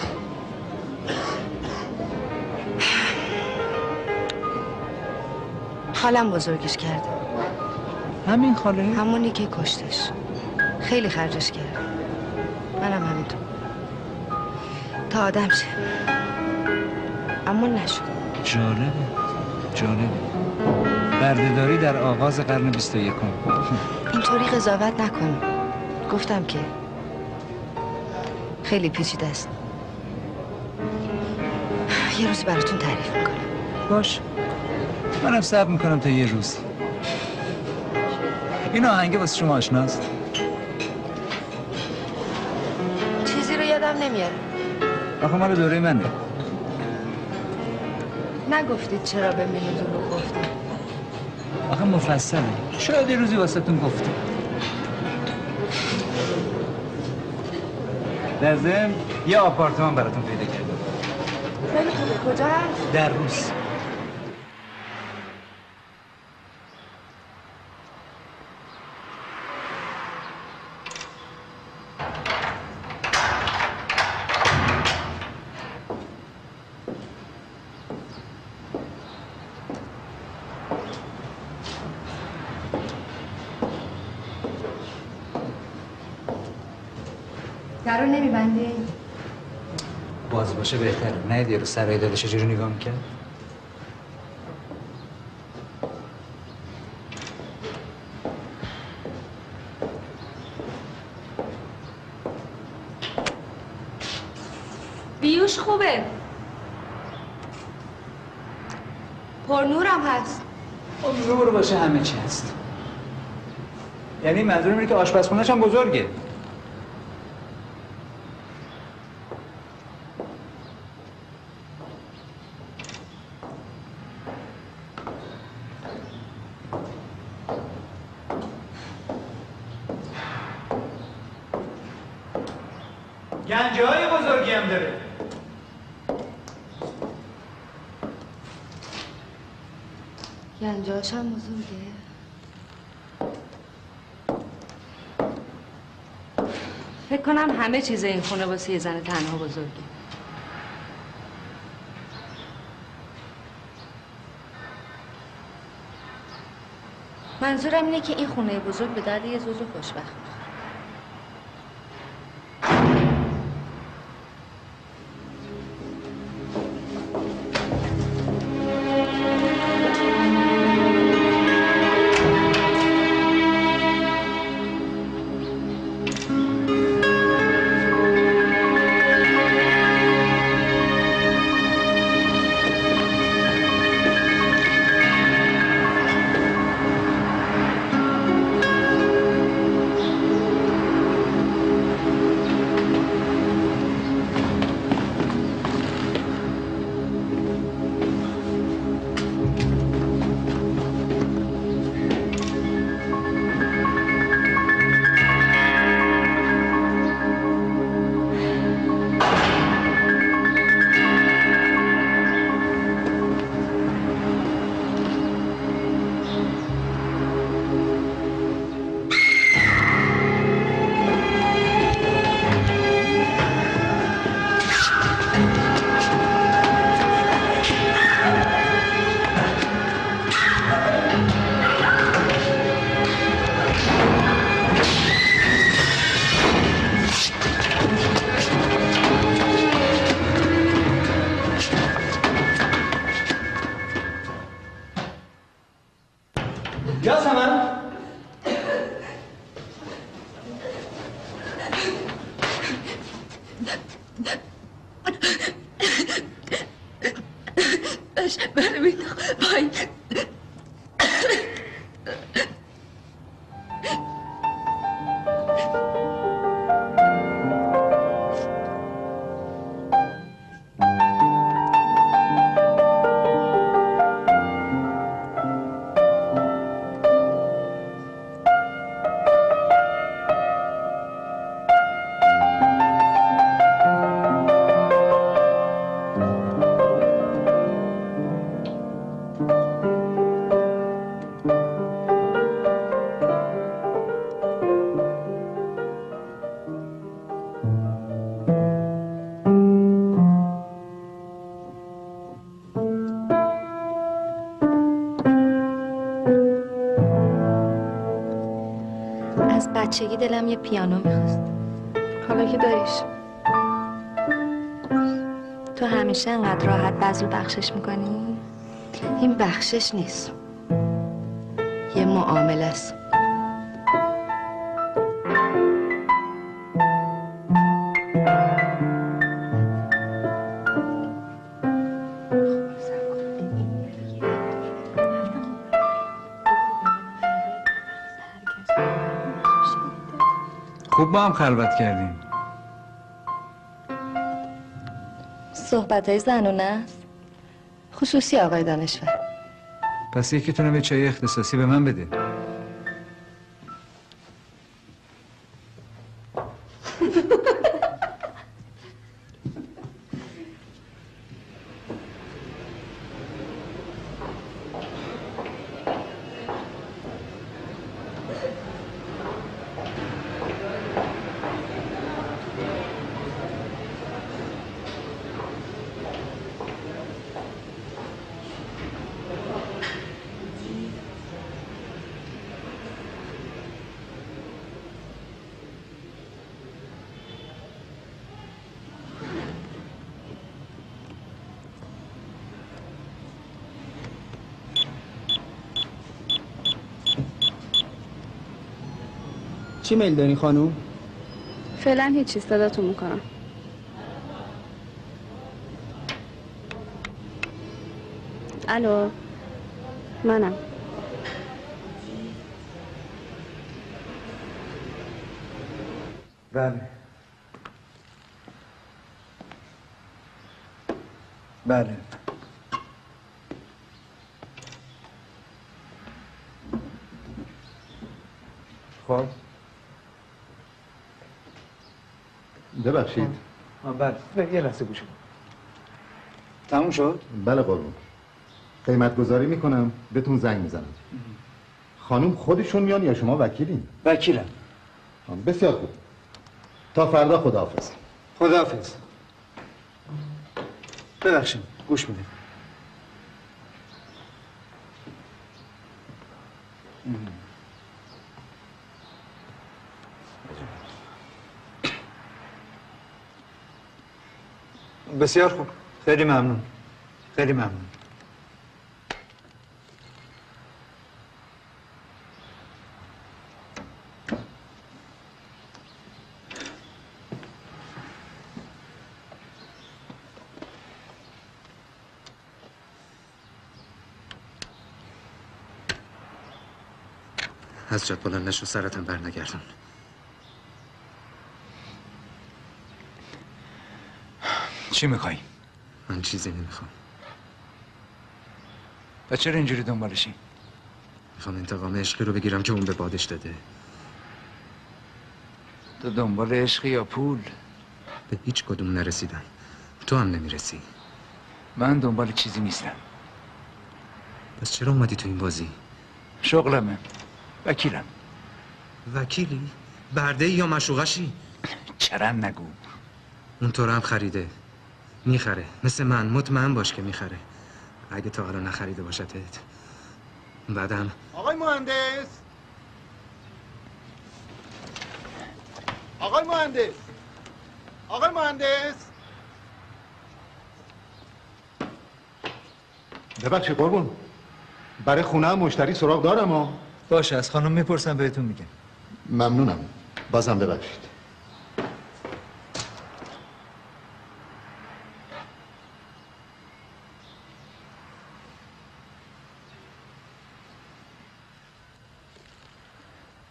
خالم بزرگش کرده. همین خاله؟ همونی که کشتش. خیلی خرجش کرد. منم همینطور. تا آدم شه. اما نشد. جالبه. بردهداری در آغاز قرن 21. اینطوری قضاوت نکنیم. گفتم که خیلی پیچیده است. یه روز براتون تعریف میکنم. باش. منم صبر میکنم تا یه روز. این آهنگه واسه شما آشناست؟ چیزی رو یادم نمیاره. آخه مال دوره منه. نگفتید چرا به منو دروغ گفتید. آخه مفصله. شاید یه روزی واسه تون گفتم. در ضمن یه آپارتمان براتون پیدا کردم. خیلی خوبه. کجا هست؟ در روز. در رو نمیبندی؟ باز باشه بهتره. نه یه رو سرای داده چجوری نگاه میکرد؟ بیوش خوبه. پر نورم هست. نور باشه همه چی هست. یعنی منظورم اینه که آشپزخونه‌ش هم بزرگه. گنجه های بزرگی هم داره. گنجه‌هاش هم بزرگه. فکر کنم همه چیز این خونه واسه یه زن تنها بزرگه. منظورم اینه که این خونه بزرگ به درد یه زوج خوشبخت می‌خوره. ببین پای بچگی دلم یه پیانو میخواست. حالا که داریش. تو همیشه انقدر راحت بذل بخشش میکنی؟ این بخشش نیست، یه معامله است. خوب با هم خلوت کردیم. صحبتهای زنونه است؟ خصوصی آقای دانشور. پس یکیتونم یه چای اختصاصی به من بده. چی میل داری خانوم؟ فعلا هیچی، صداتون میکنم. الو، منم. بله بله خب ببخشید. بله یه لحظه گوش کن. تموم شد؟ بله قربون. قیمت گذاری میکنم بهتون زنگ میزنم. خانم خودشون میان یا شما وکیلین؟ وکیلم. بسیار خوب. تا فردا خداحافظ. خداحافظ. ببخشید گوش میدم. بسیار خوب. خیلی ممنون. خیلی ممنون. از جد بلند نشو، سرتم بر نگردون. چی میخوای؟ من چیزی نمیخوام. و چرا اینجوری دنبالشی؟ میخوام انتقام عشقی رو بگیرم که اون به بادش داده. تو دنبال عشقی یا پول؟ به هیچ کدوم نرسیدم. تو هم نمیرسی. من دنبال چیزی نیستم. پس چرا اومدی تو این بازی؟ شغلمه. وکیلم. وکیلی؟ برده یا مشوقشی؟ چرا نگو. اون تو رو هم خریده. میخره. مثل من مطمئن باش که میخره. اگه تا حالا نخریده باشدت بعدم. آقای مهندس، آقای مهندس، آقای مهندس. ببخشید قربون، برای خونه هم مشتری سراغ دارم ها. باشه از خانم میپرسم بهتون میگم. ممنونم. بازم ببخشید.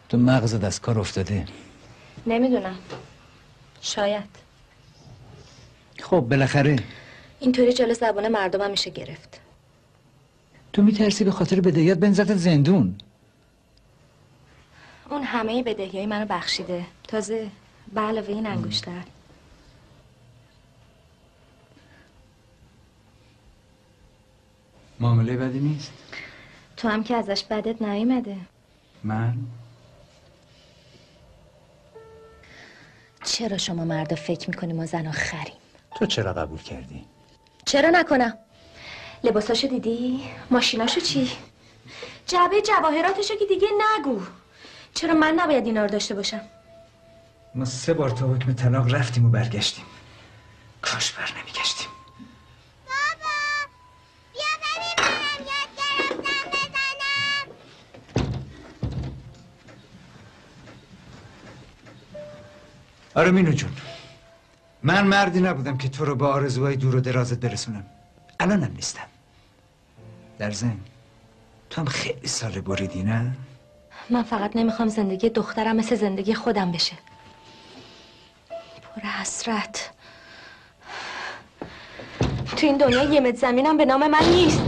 تو مغزت از کار افتاده. نمیدونم. شاید. خب بالاخره اینطوری جلو زبان مردم میشه گرفت. تو میترسی به خاطر بدهیات بنزرت زندون. اون همه بدهیای منو بخشیده. تازه به علاوه این انگشتر. معامله بدی نیست. تو هم که ازش بدت نیومده. من؟ چرا شما مردا فکر میکنی ما زنا خریم؟ تو چرا قبول کردی؟ چرا نکنم؟ لباساشو دیدی؟ ماشیناشو چی؟ جعبه جواهراتشو که دیگه نگو. چرا من نباید اینا رو داشته باشم؟ ما 3 بار تا حکم طلاق رفتیم و برگشتیم. کاش بر نمیگشتیم. بابا بیا بریم برم یاد گرفتم بزنم. آره مینو جون، من مردی نبودم که تو رو به آرزوهای دور و درازت برسونم. الانم نیستم. در ضمن تو هم خیلی سال بریدی نه؟ من فقط نمیخوام زندگی دخترم مثل زندگی خودم بشه. پر حسرت. تو این دنیا یه متر زمینم به نام من نیست.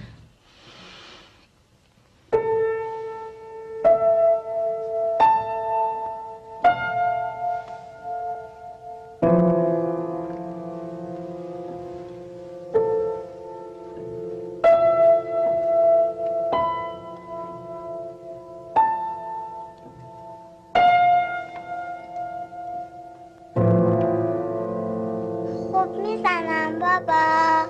میزنم بابا.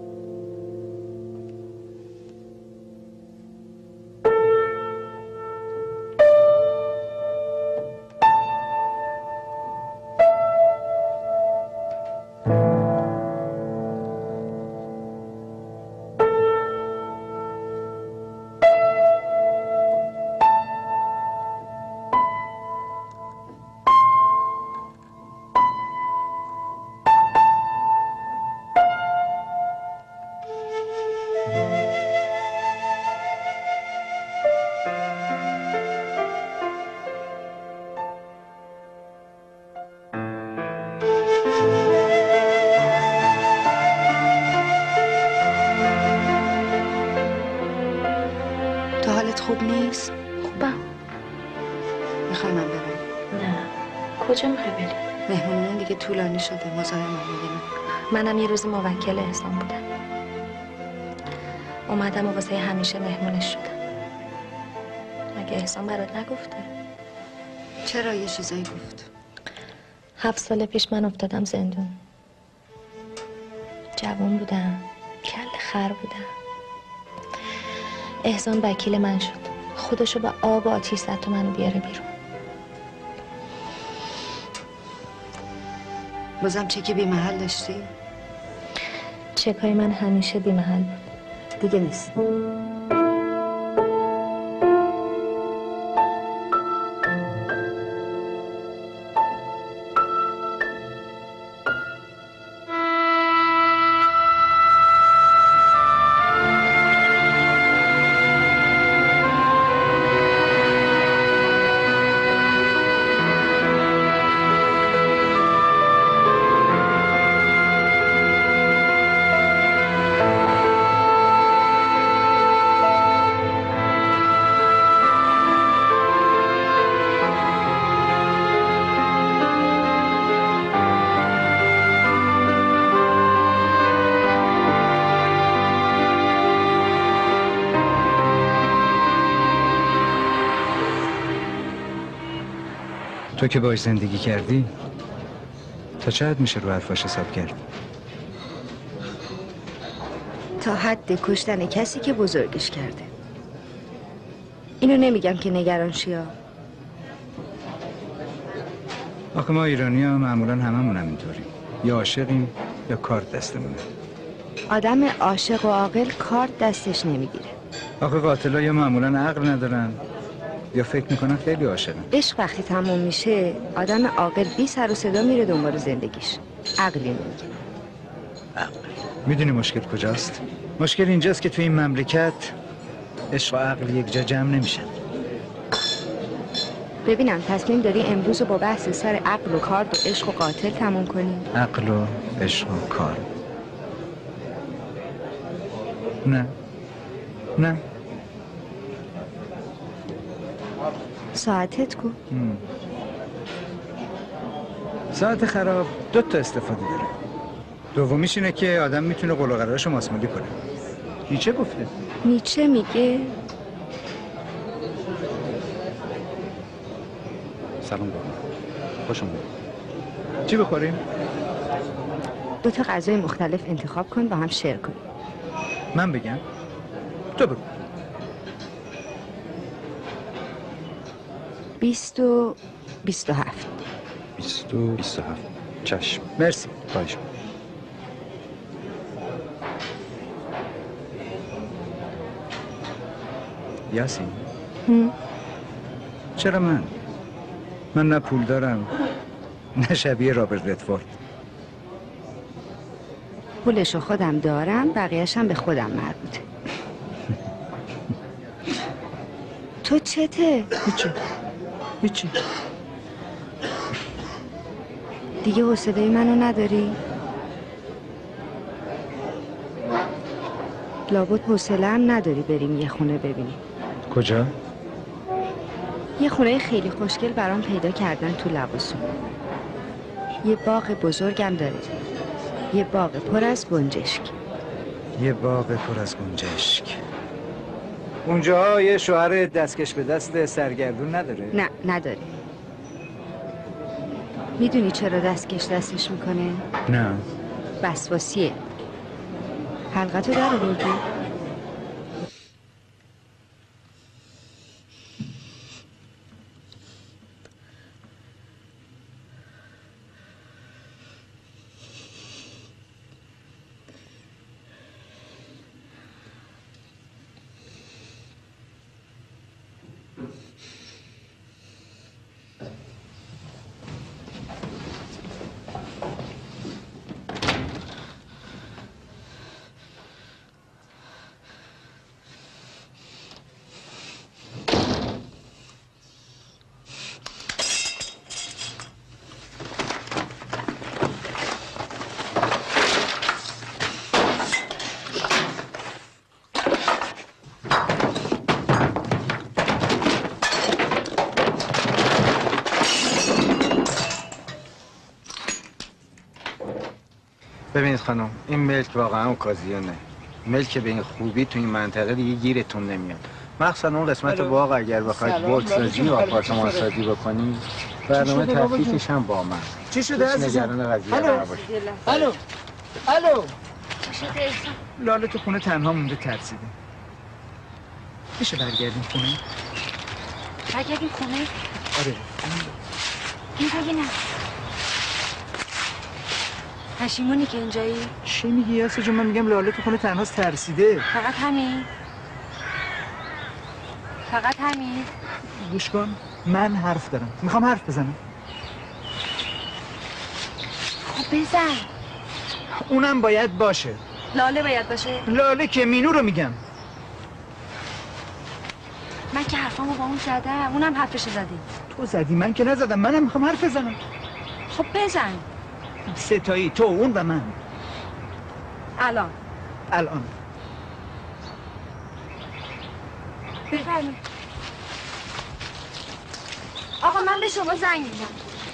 خوب نیست؟ خوبم. میخوای من برم؟ نه. کجا میخوای بری؟ مهمونمون دیگه طولانی شده. مزاحم میبینم. منم یه روزی موکل احسان بودم. اومدم و واسه همیشه مهمونش شدم. مگه احسان برات نگفته؟ چرا یه چیزایی گفت؟ 7 سال پیش من افتادم زندون. جوان بودم. کل خر بودم. احسان وکیل من شد. خودشو با آب و آتیش زد تا منو بیاره بیرون. بازم چکی بی محل داشتی؟ چکای من همیشه بی محل بود. دیگه نیست. تو که باش زندگی کردی تا چه حد میشه رو حرفاش حساب کرد؟ تا حد کشتن کسی که بزرگش کرده. اینو نمیگم که نگران شیا. آخه ما ایرانی ها معمولا هممون همینطوریم. یا عاشقیم یا کارت دستمونه. آدم عاشق و عاقل کارت دستش نمیگیره. آخه قاتلا یا معمولا عقل ندارن یا فکر میکنن خیلی عاشقن. عشق وقتی تموم میشه آدم عاقل بی سر و صدا میره دنبال زندگیش. عقلی نمیگه. عقل. میدونی مشکل کجاست؟ مشکل اینجاست که تو این مملکت عشق و عقل یک جا جمع نمیشن. ببینم تصمیم داری امروز رو با بحث سر عقل و کار و عشق و قاتل تموم کنی؟ عقل و عشق و کار. نه نه. ساعتت کو؟ ساعت خراب 2 تا استفاده داره. دومیش اینه که آدم میتونه قول و قرارشو ماسمالی کنه. نیچه گفته. نیچه میگه سلام بابا. خوش اومدید. چی بخوریم؟ 2 تا غذای مختلف انتخاب کن با هم شیر کن. من بگم؟ تو بگو. 20 و 27. 20 و 27. چشم. مرسی. باشه. یاسین. چرا من نه پول دارم نه شبیه رابرت ردفورد. پولشو خودم دارم، بقیه‌شم به خودم مربوطه. تو چته؟ هیچی. دیگه حوصله منو نداری؟ لابد حوصله هم نداری بریم یه خونه ببینیم. کجا؟ یه خونه خیلی خوشگل برام پیدا کردن تو لواسون. یه باغ بزرگم داره. یه باغ پر از گنجشک. یه باغ پر از گنجشک. اونجا یه شوهر دستکش به دست سرگردون نداره؟ نه نداره. میدونی چرا دستکش دستش میکنه؟ نه. وسواسیه. حلقتو در آوردی؟ ببینید خانم، این ملک واقعا اوکازیونه. ملک به این خوبی تو این منطقه دیگه گیرتون نمیاد. مخصوصا اون قسمت باغ اگر بخواید بولسازی و آپارتمان سازی بکنی، برنامه تفکیکش هم با من. چی شده عزیزم؟ نگران قضیه نباشید. الو. لاله تو خونه تنها مونده ترسیده. میشه برگردیم خونه؟ برگردیم خونه؟ آره. این بگی نه. پشیمونی که اینجایی؟ چی میگی یاسه جون؟ من میگم لاله تو خونه تنهاست ترسیده. فقط همین؟ فقط همین؟ گوش کن، من حرف دارم، میخوام حرف بزنم. خب بزن. اونم باید باشه. لاله باید باشه؟ لاله که مینو رو میگم. من که حرفامو با اون زدم، اونم حرفشو زده. تو زدی، من که نزدم. منم میخوام حرف بزنم. خب بزن. ستایی، تو اون و من. الان بفرمایید. آقا من به شما زنگ میزنم.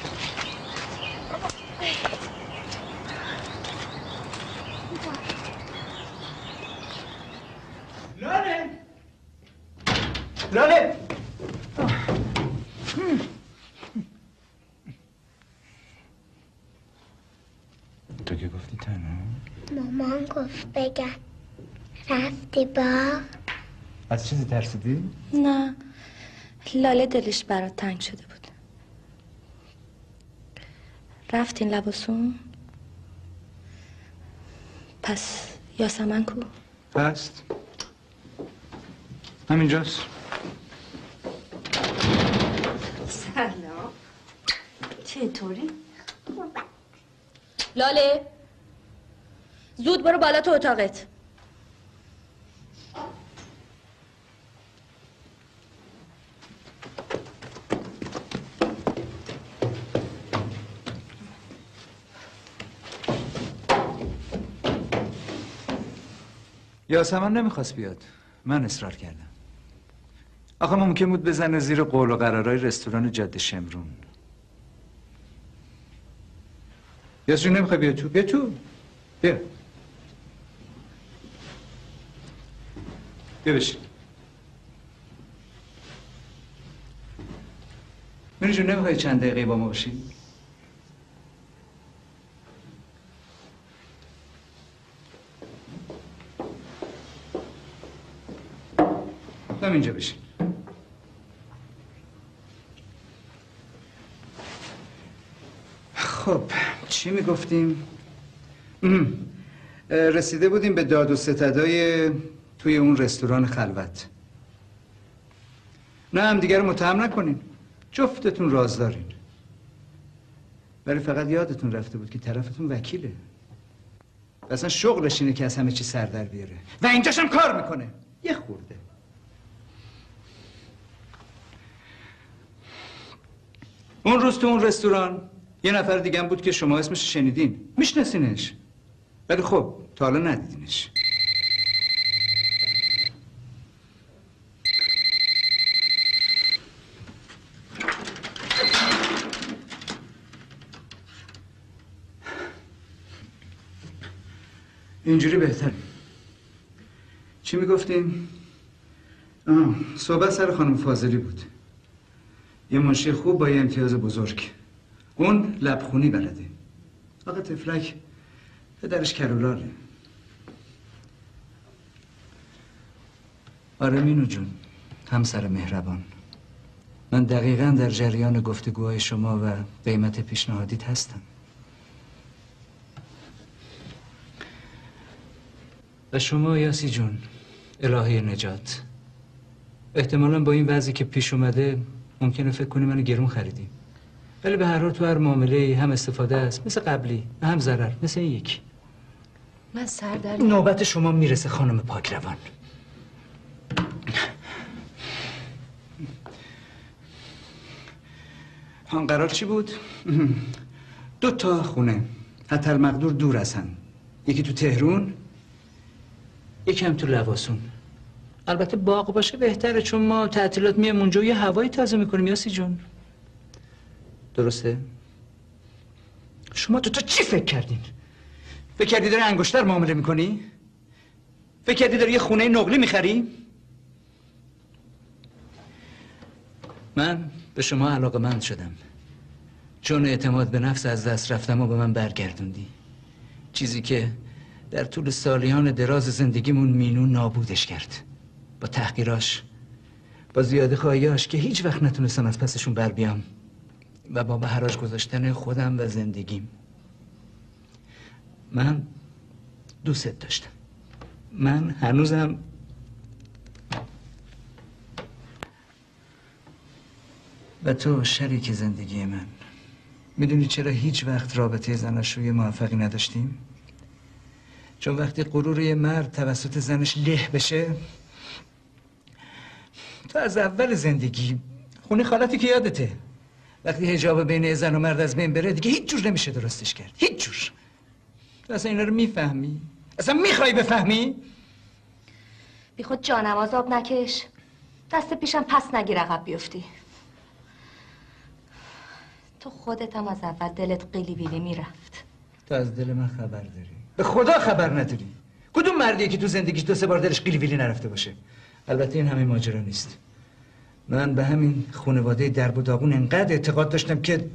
لاله تو که گفتی تنها؟ مامان گفت بگم رفتی باغ؟ از چیزی ترسیدی؟ نه، لاله دلش برات تنگ شده بود. رفتین لباسون؟ پس یاسمن کو؟ هست همینجاست. سلام، چطوری؟ لاله زود برو بالا تو اتاقت. یاسمن نمیخواست بیاد. من اصرار کردم. آخه ممکن بود بزنه زیر قول و قرارهای رستوران جاده شمرون. یاسمن نمیخوای بیا تو؟ بیا تو. بیا. بیا بشین. منو جون نمیخوای چند دقیقه با ما باشی؟ هم اینجا بشین. خب چی میگفتیم؟ رسیده بودیم به داد و ستدای توی اون رستوران خلوت. نه هم دیگر رو متهم نکنین. جفتتون رازدارین. ولی فقط یادتون رفته بود که طرفتون وکیله. و اصلا شغلش اینه که از همه چی سر در بیاره. و اینجاش هم کار میکنه. یه خورده. اون روز تو اون رستوران یه نفر دیگه هم بود که شما اسمش شنیدین. میشناسینش. ولی خب تا حالا ندیدینش. اینجوری بهتر. چی میگفتیم؟ صحبت سر خانم فاضلی بود. یه منشی خوب با یه امتیاز بزرگ. اون لبخونی بلده. آقا تفلک پدرش کرولاله. آره مینو جون، همسر مهربان، من دقیقاً در جریان گفتگوهای شما و قیمت پیشنهادیت هستم. و شما یاسی جون، الهه نجات، احتمالاً با این وضعی که پیش اومده ممکنه فکر کنی منو گرون خریدی. ولی به هر حال تو هر معامله هم استفاده است، مثل قبلی، هم ضرر، مثل این یکی. من سر در نوبت شما میرسه خانم پاکروان. آن قرار چی بود؟ 2 تا خونه حتی المقدور دور از هم. یکی تو تهرون، یکی هم تو لواسون. البته باغ باشه بهتره، چون ما تعطیلات میام اونجا و یه هوایی تازه میکنیم یاسی جون. درسته؟ شما تو چی فکر کردین؟ فکر کردی داری انگشتر معامله میکنی؟ فکر کردی داری یه خونه نقلی میخری؟ من به شما علاقه‌مند شدم چون اعتماد به نفس از دست رفتم و به من برگردوندی. چیزی که در طول سالیان دراز زندگیمون مینو نابودش کرد. با تحقیراش، با زیاده خواهیاش که هیچ وقت نتونستم از پسشون بر بیام و با به حراج گذاشتن خودم و زندگیم. من دوست داشتم. من هنوزم و تو شریک زندگی من. میدونی چرا هیچ وقت رابطه زناشویی موفقی نداشتیم؟ چون وقتی غرور یه مرد توسط زنش له بشه، تو از اول زندگی خونه خالتی که یادته، وقتی حجاب بین زن و مرد از بین بره دیگه هیچ جور نمیشه درستش کرد. هیچ جور. تو اصلا اینا رو میفهمی؟ اصلا میخوای بفهمی؟ بی خود جانماز آب نکش. دست پیشم پس نگیر عقب بیفتی. تو خودت هم از اول دلت قیلی بیلی میرفت. تو از دل من خبر داری؟ به خدا خبر نداری. کدوم مردیه که تو زندگیش 2-3 بار دلش قیلی بیلی نرفته باشه؟ البته این همین ماجرا نیست. من به همین خانواده درب و داغون انقدر اعتقاد داشتم که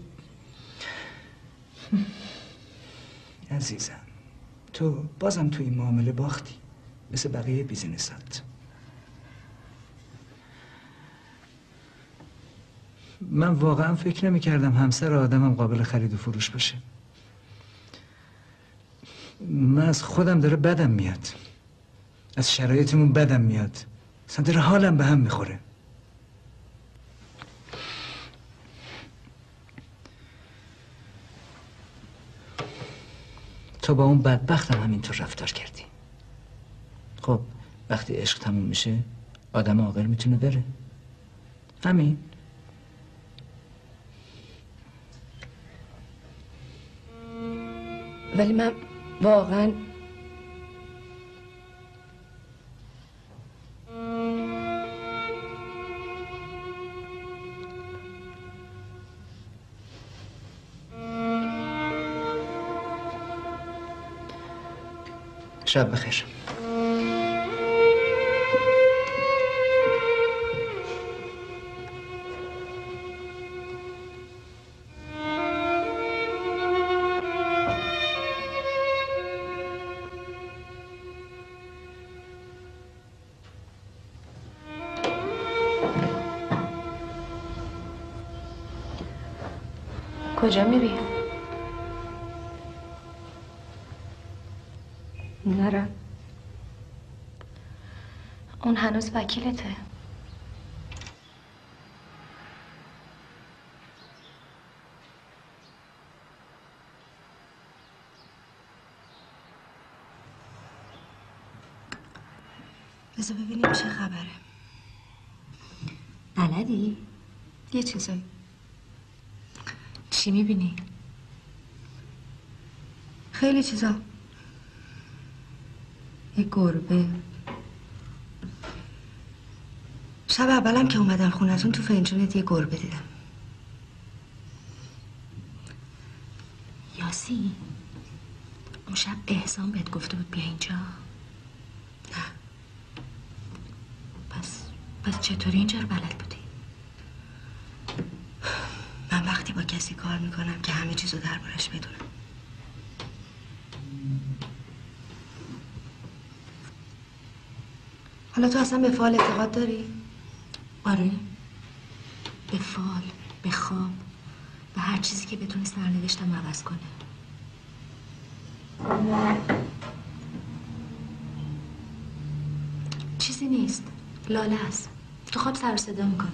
عزیزم تو بازم تو این معامله باختی مثل بقیه بیزینسات. من واقعا فکر نمی کردم همسر آدمم قابل خرید و فروش باشه. من از خودم داره بدم میاد، از شرایطمون بدم میاد، اصلا داره حالم به هم میخوره. تو با اون بدبختم همینطور رفتار کردی. خب وقتی عشق تموم میشه آدم عاقل میتونه بره. همین. ولی من واقعا شب بخیر. کجا میری؟ نرم. اون هنوز وکیلته. بذار ببینیم چه خبره. بلدی؟ یه چیزایی. چی میبینی؟ خیلی چیزا. یه گربه. شب اولم که اومدم خونتون تو فنجونت یه گربه دیدم. یاسی اون شب احسان بهت گفته بود بیا اینجا؟ نه. پس چطوری اینجا رو بلد بودی؟ من وقتی با کسی کار میکنم که همه چیزو دربارش بدونم. حالا تو اصلا به فال اعتقاد داری؟ آره. به فال، به خواب، به هر چیزی که بتونه سرنوشتم عوض کنه. چیزی نیست. لاله است. تو خواب سر و صدا میکنه.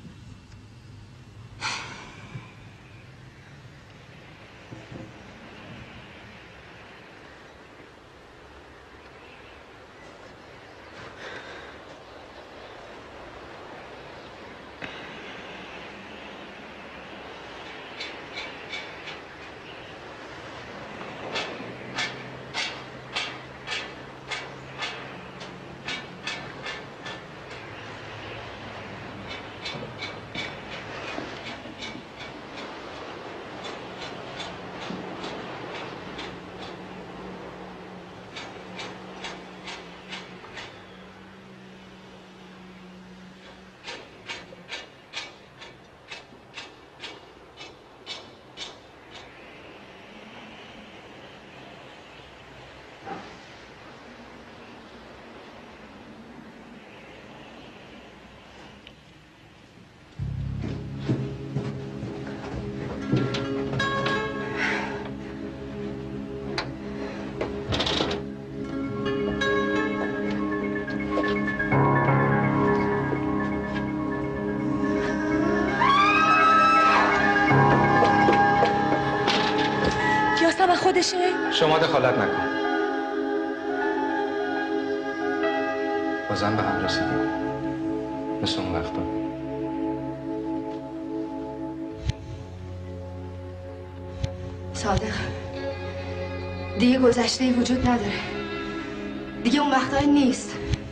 خودشه؟ شما دخالت نکن. بازم به هم رسیدیم مثل اون وقتا. صادق دیگه گذشته‌ای وجود نداره. دیگه اون وقتایی نیست.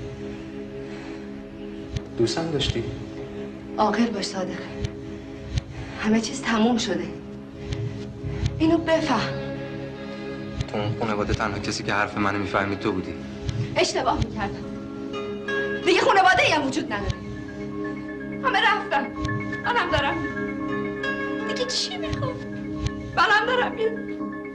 دوستم داشتی؟ عاقل باش صادق. همه چیز تموم شده. اینو بفهم. تو اون خانواده تنها کسی که حرف منو میفهمید تو بودی. اشتباه میکردم. دیگه خانواده‌ای هم وجود نداره. همه رفتن. منم دارم. دیگه چی میخوام؟ منم دارم میرم.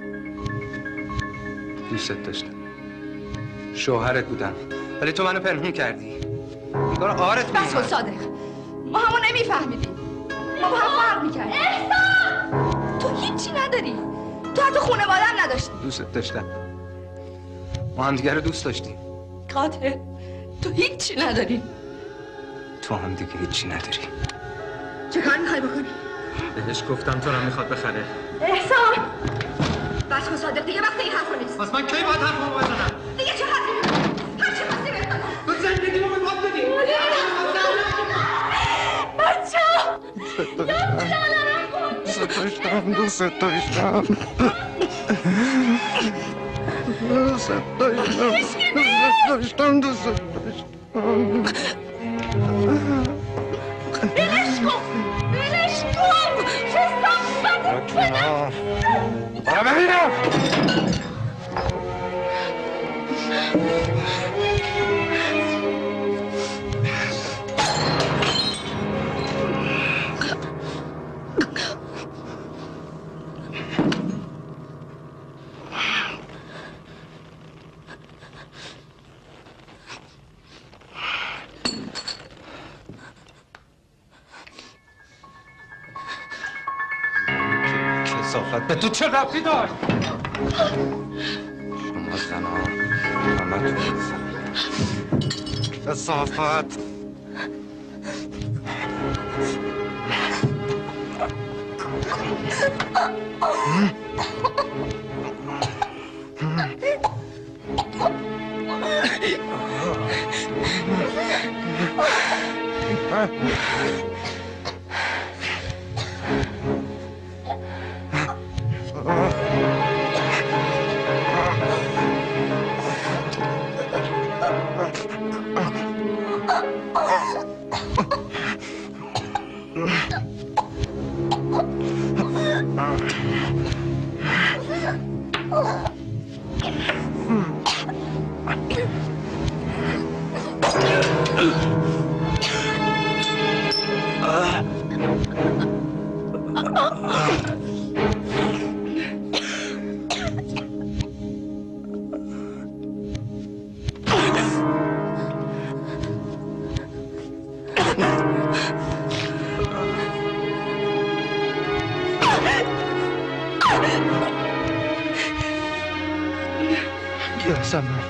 دوستت داشتم. شوهرت بودم. ولی تو منو پنهون کردی. انگار آرت بودی. بس کن صادق. ما همو نمیفهمیدیم. ما با هم فرق میکردیم. احسان! تو هیچی نداری. تو حتی خانواده هم نداشتی. دوستت داشتم. ما هم دیگه رو دوست داشتیم. قاتل تو هیچی نداری. تو هم دیگه هیچی نداری. چه کار میخوای بکنی؟ بهش گفتم تو رو میخواد بخره. احسان! بس کن صادق دیگه وقت این حرفا نیست. پس من کی باید حرفمو بزنم؟ دیگه چه حرفی؟ هر چی خواستی بهت دادم. تو زندگیمو به پات بدی. بچه‌ها! دوست داشتم. دوست داشتم. بلش کن! بلش کن! چه صفت بدم! برو ببینم! به تو چه ربطی داشت؟ شما زنها همه تو کثافت. یاسمن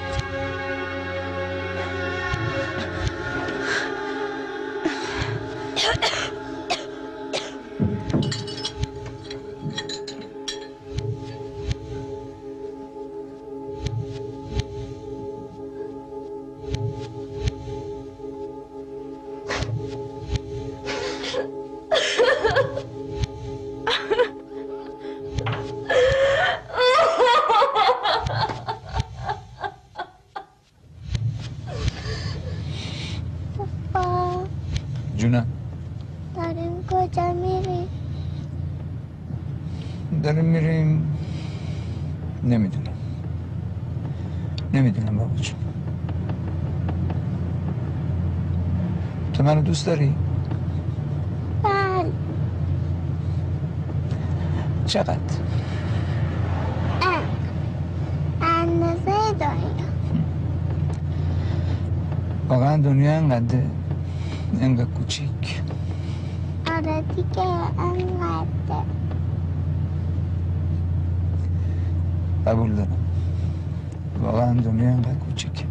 جونم داریم کجا میری؟ داریم میریم نمیدونم بابا جون. تو منو دوست داری؟ بله. چقدر؟ اندازه دنیا. واقعا دنیا انقدر کوچیک. آره دیگه انقدر. قبول دارم واقعا دنیا انقدر کوچیکه.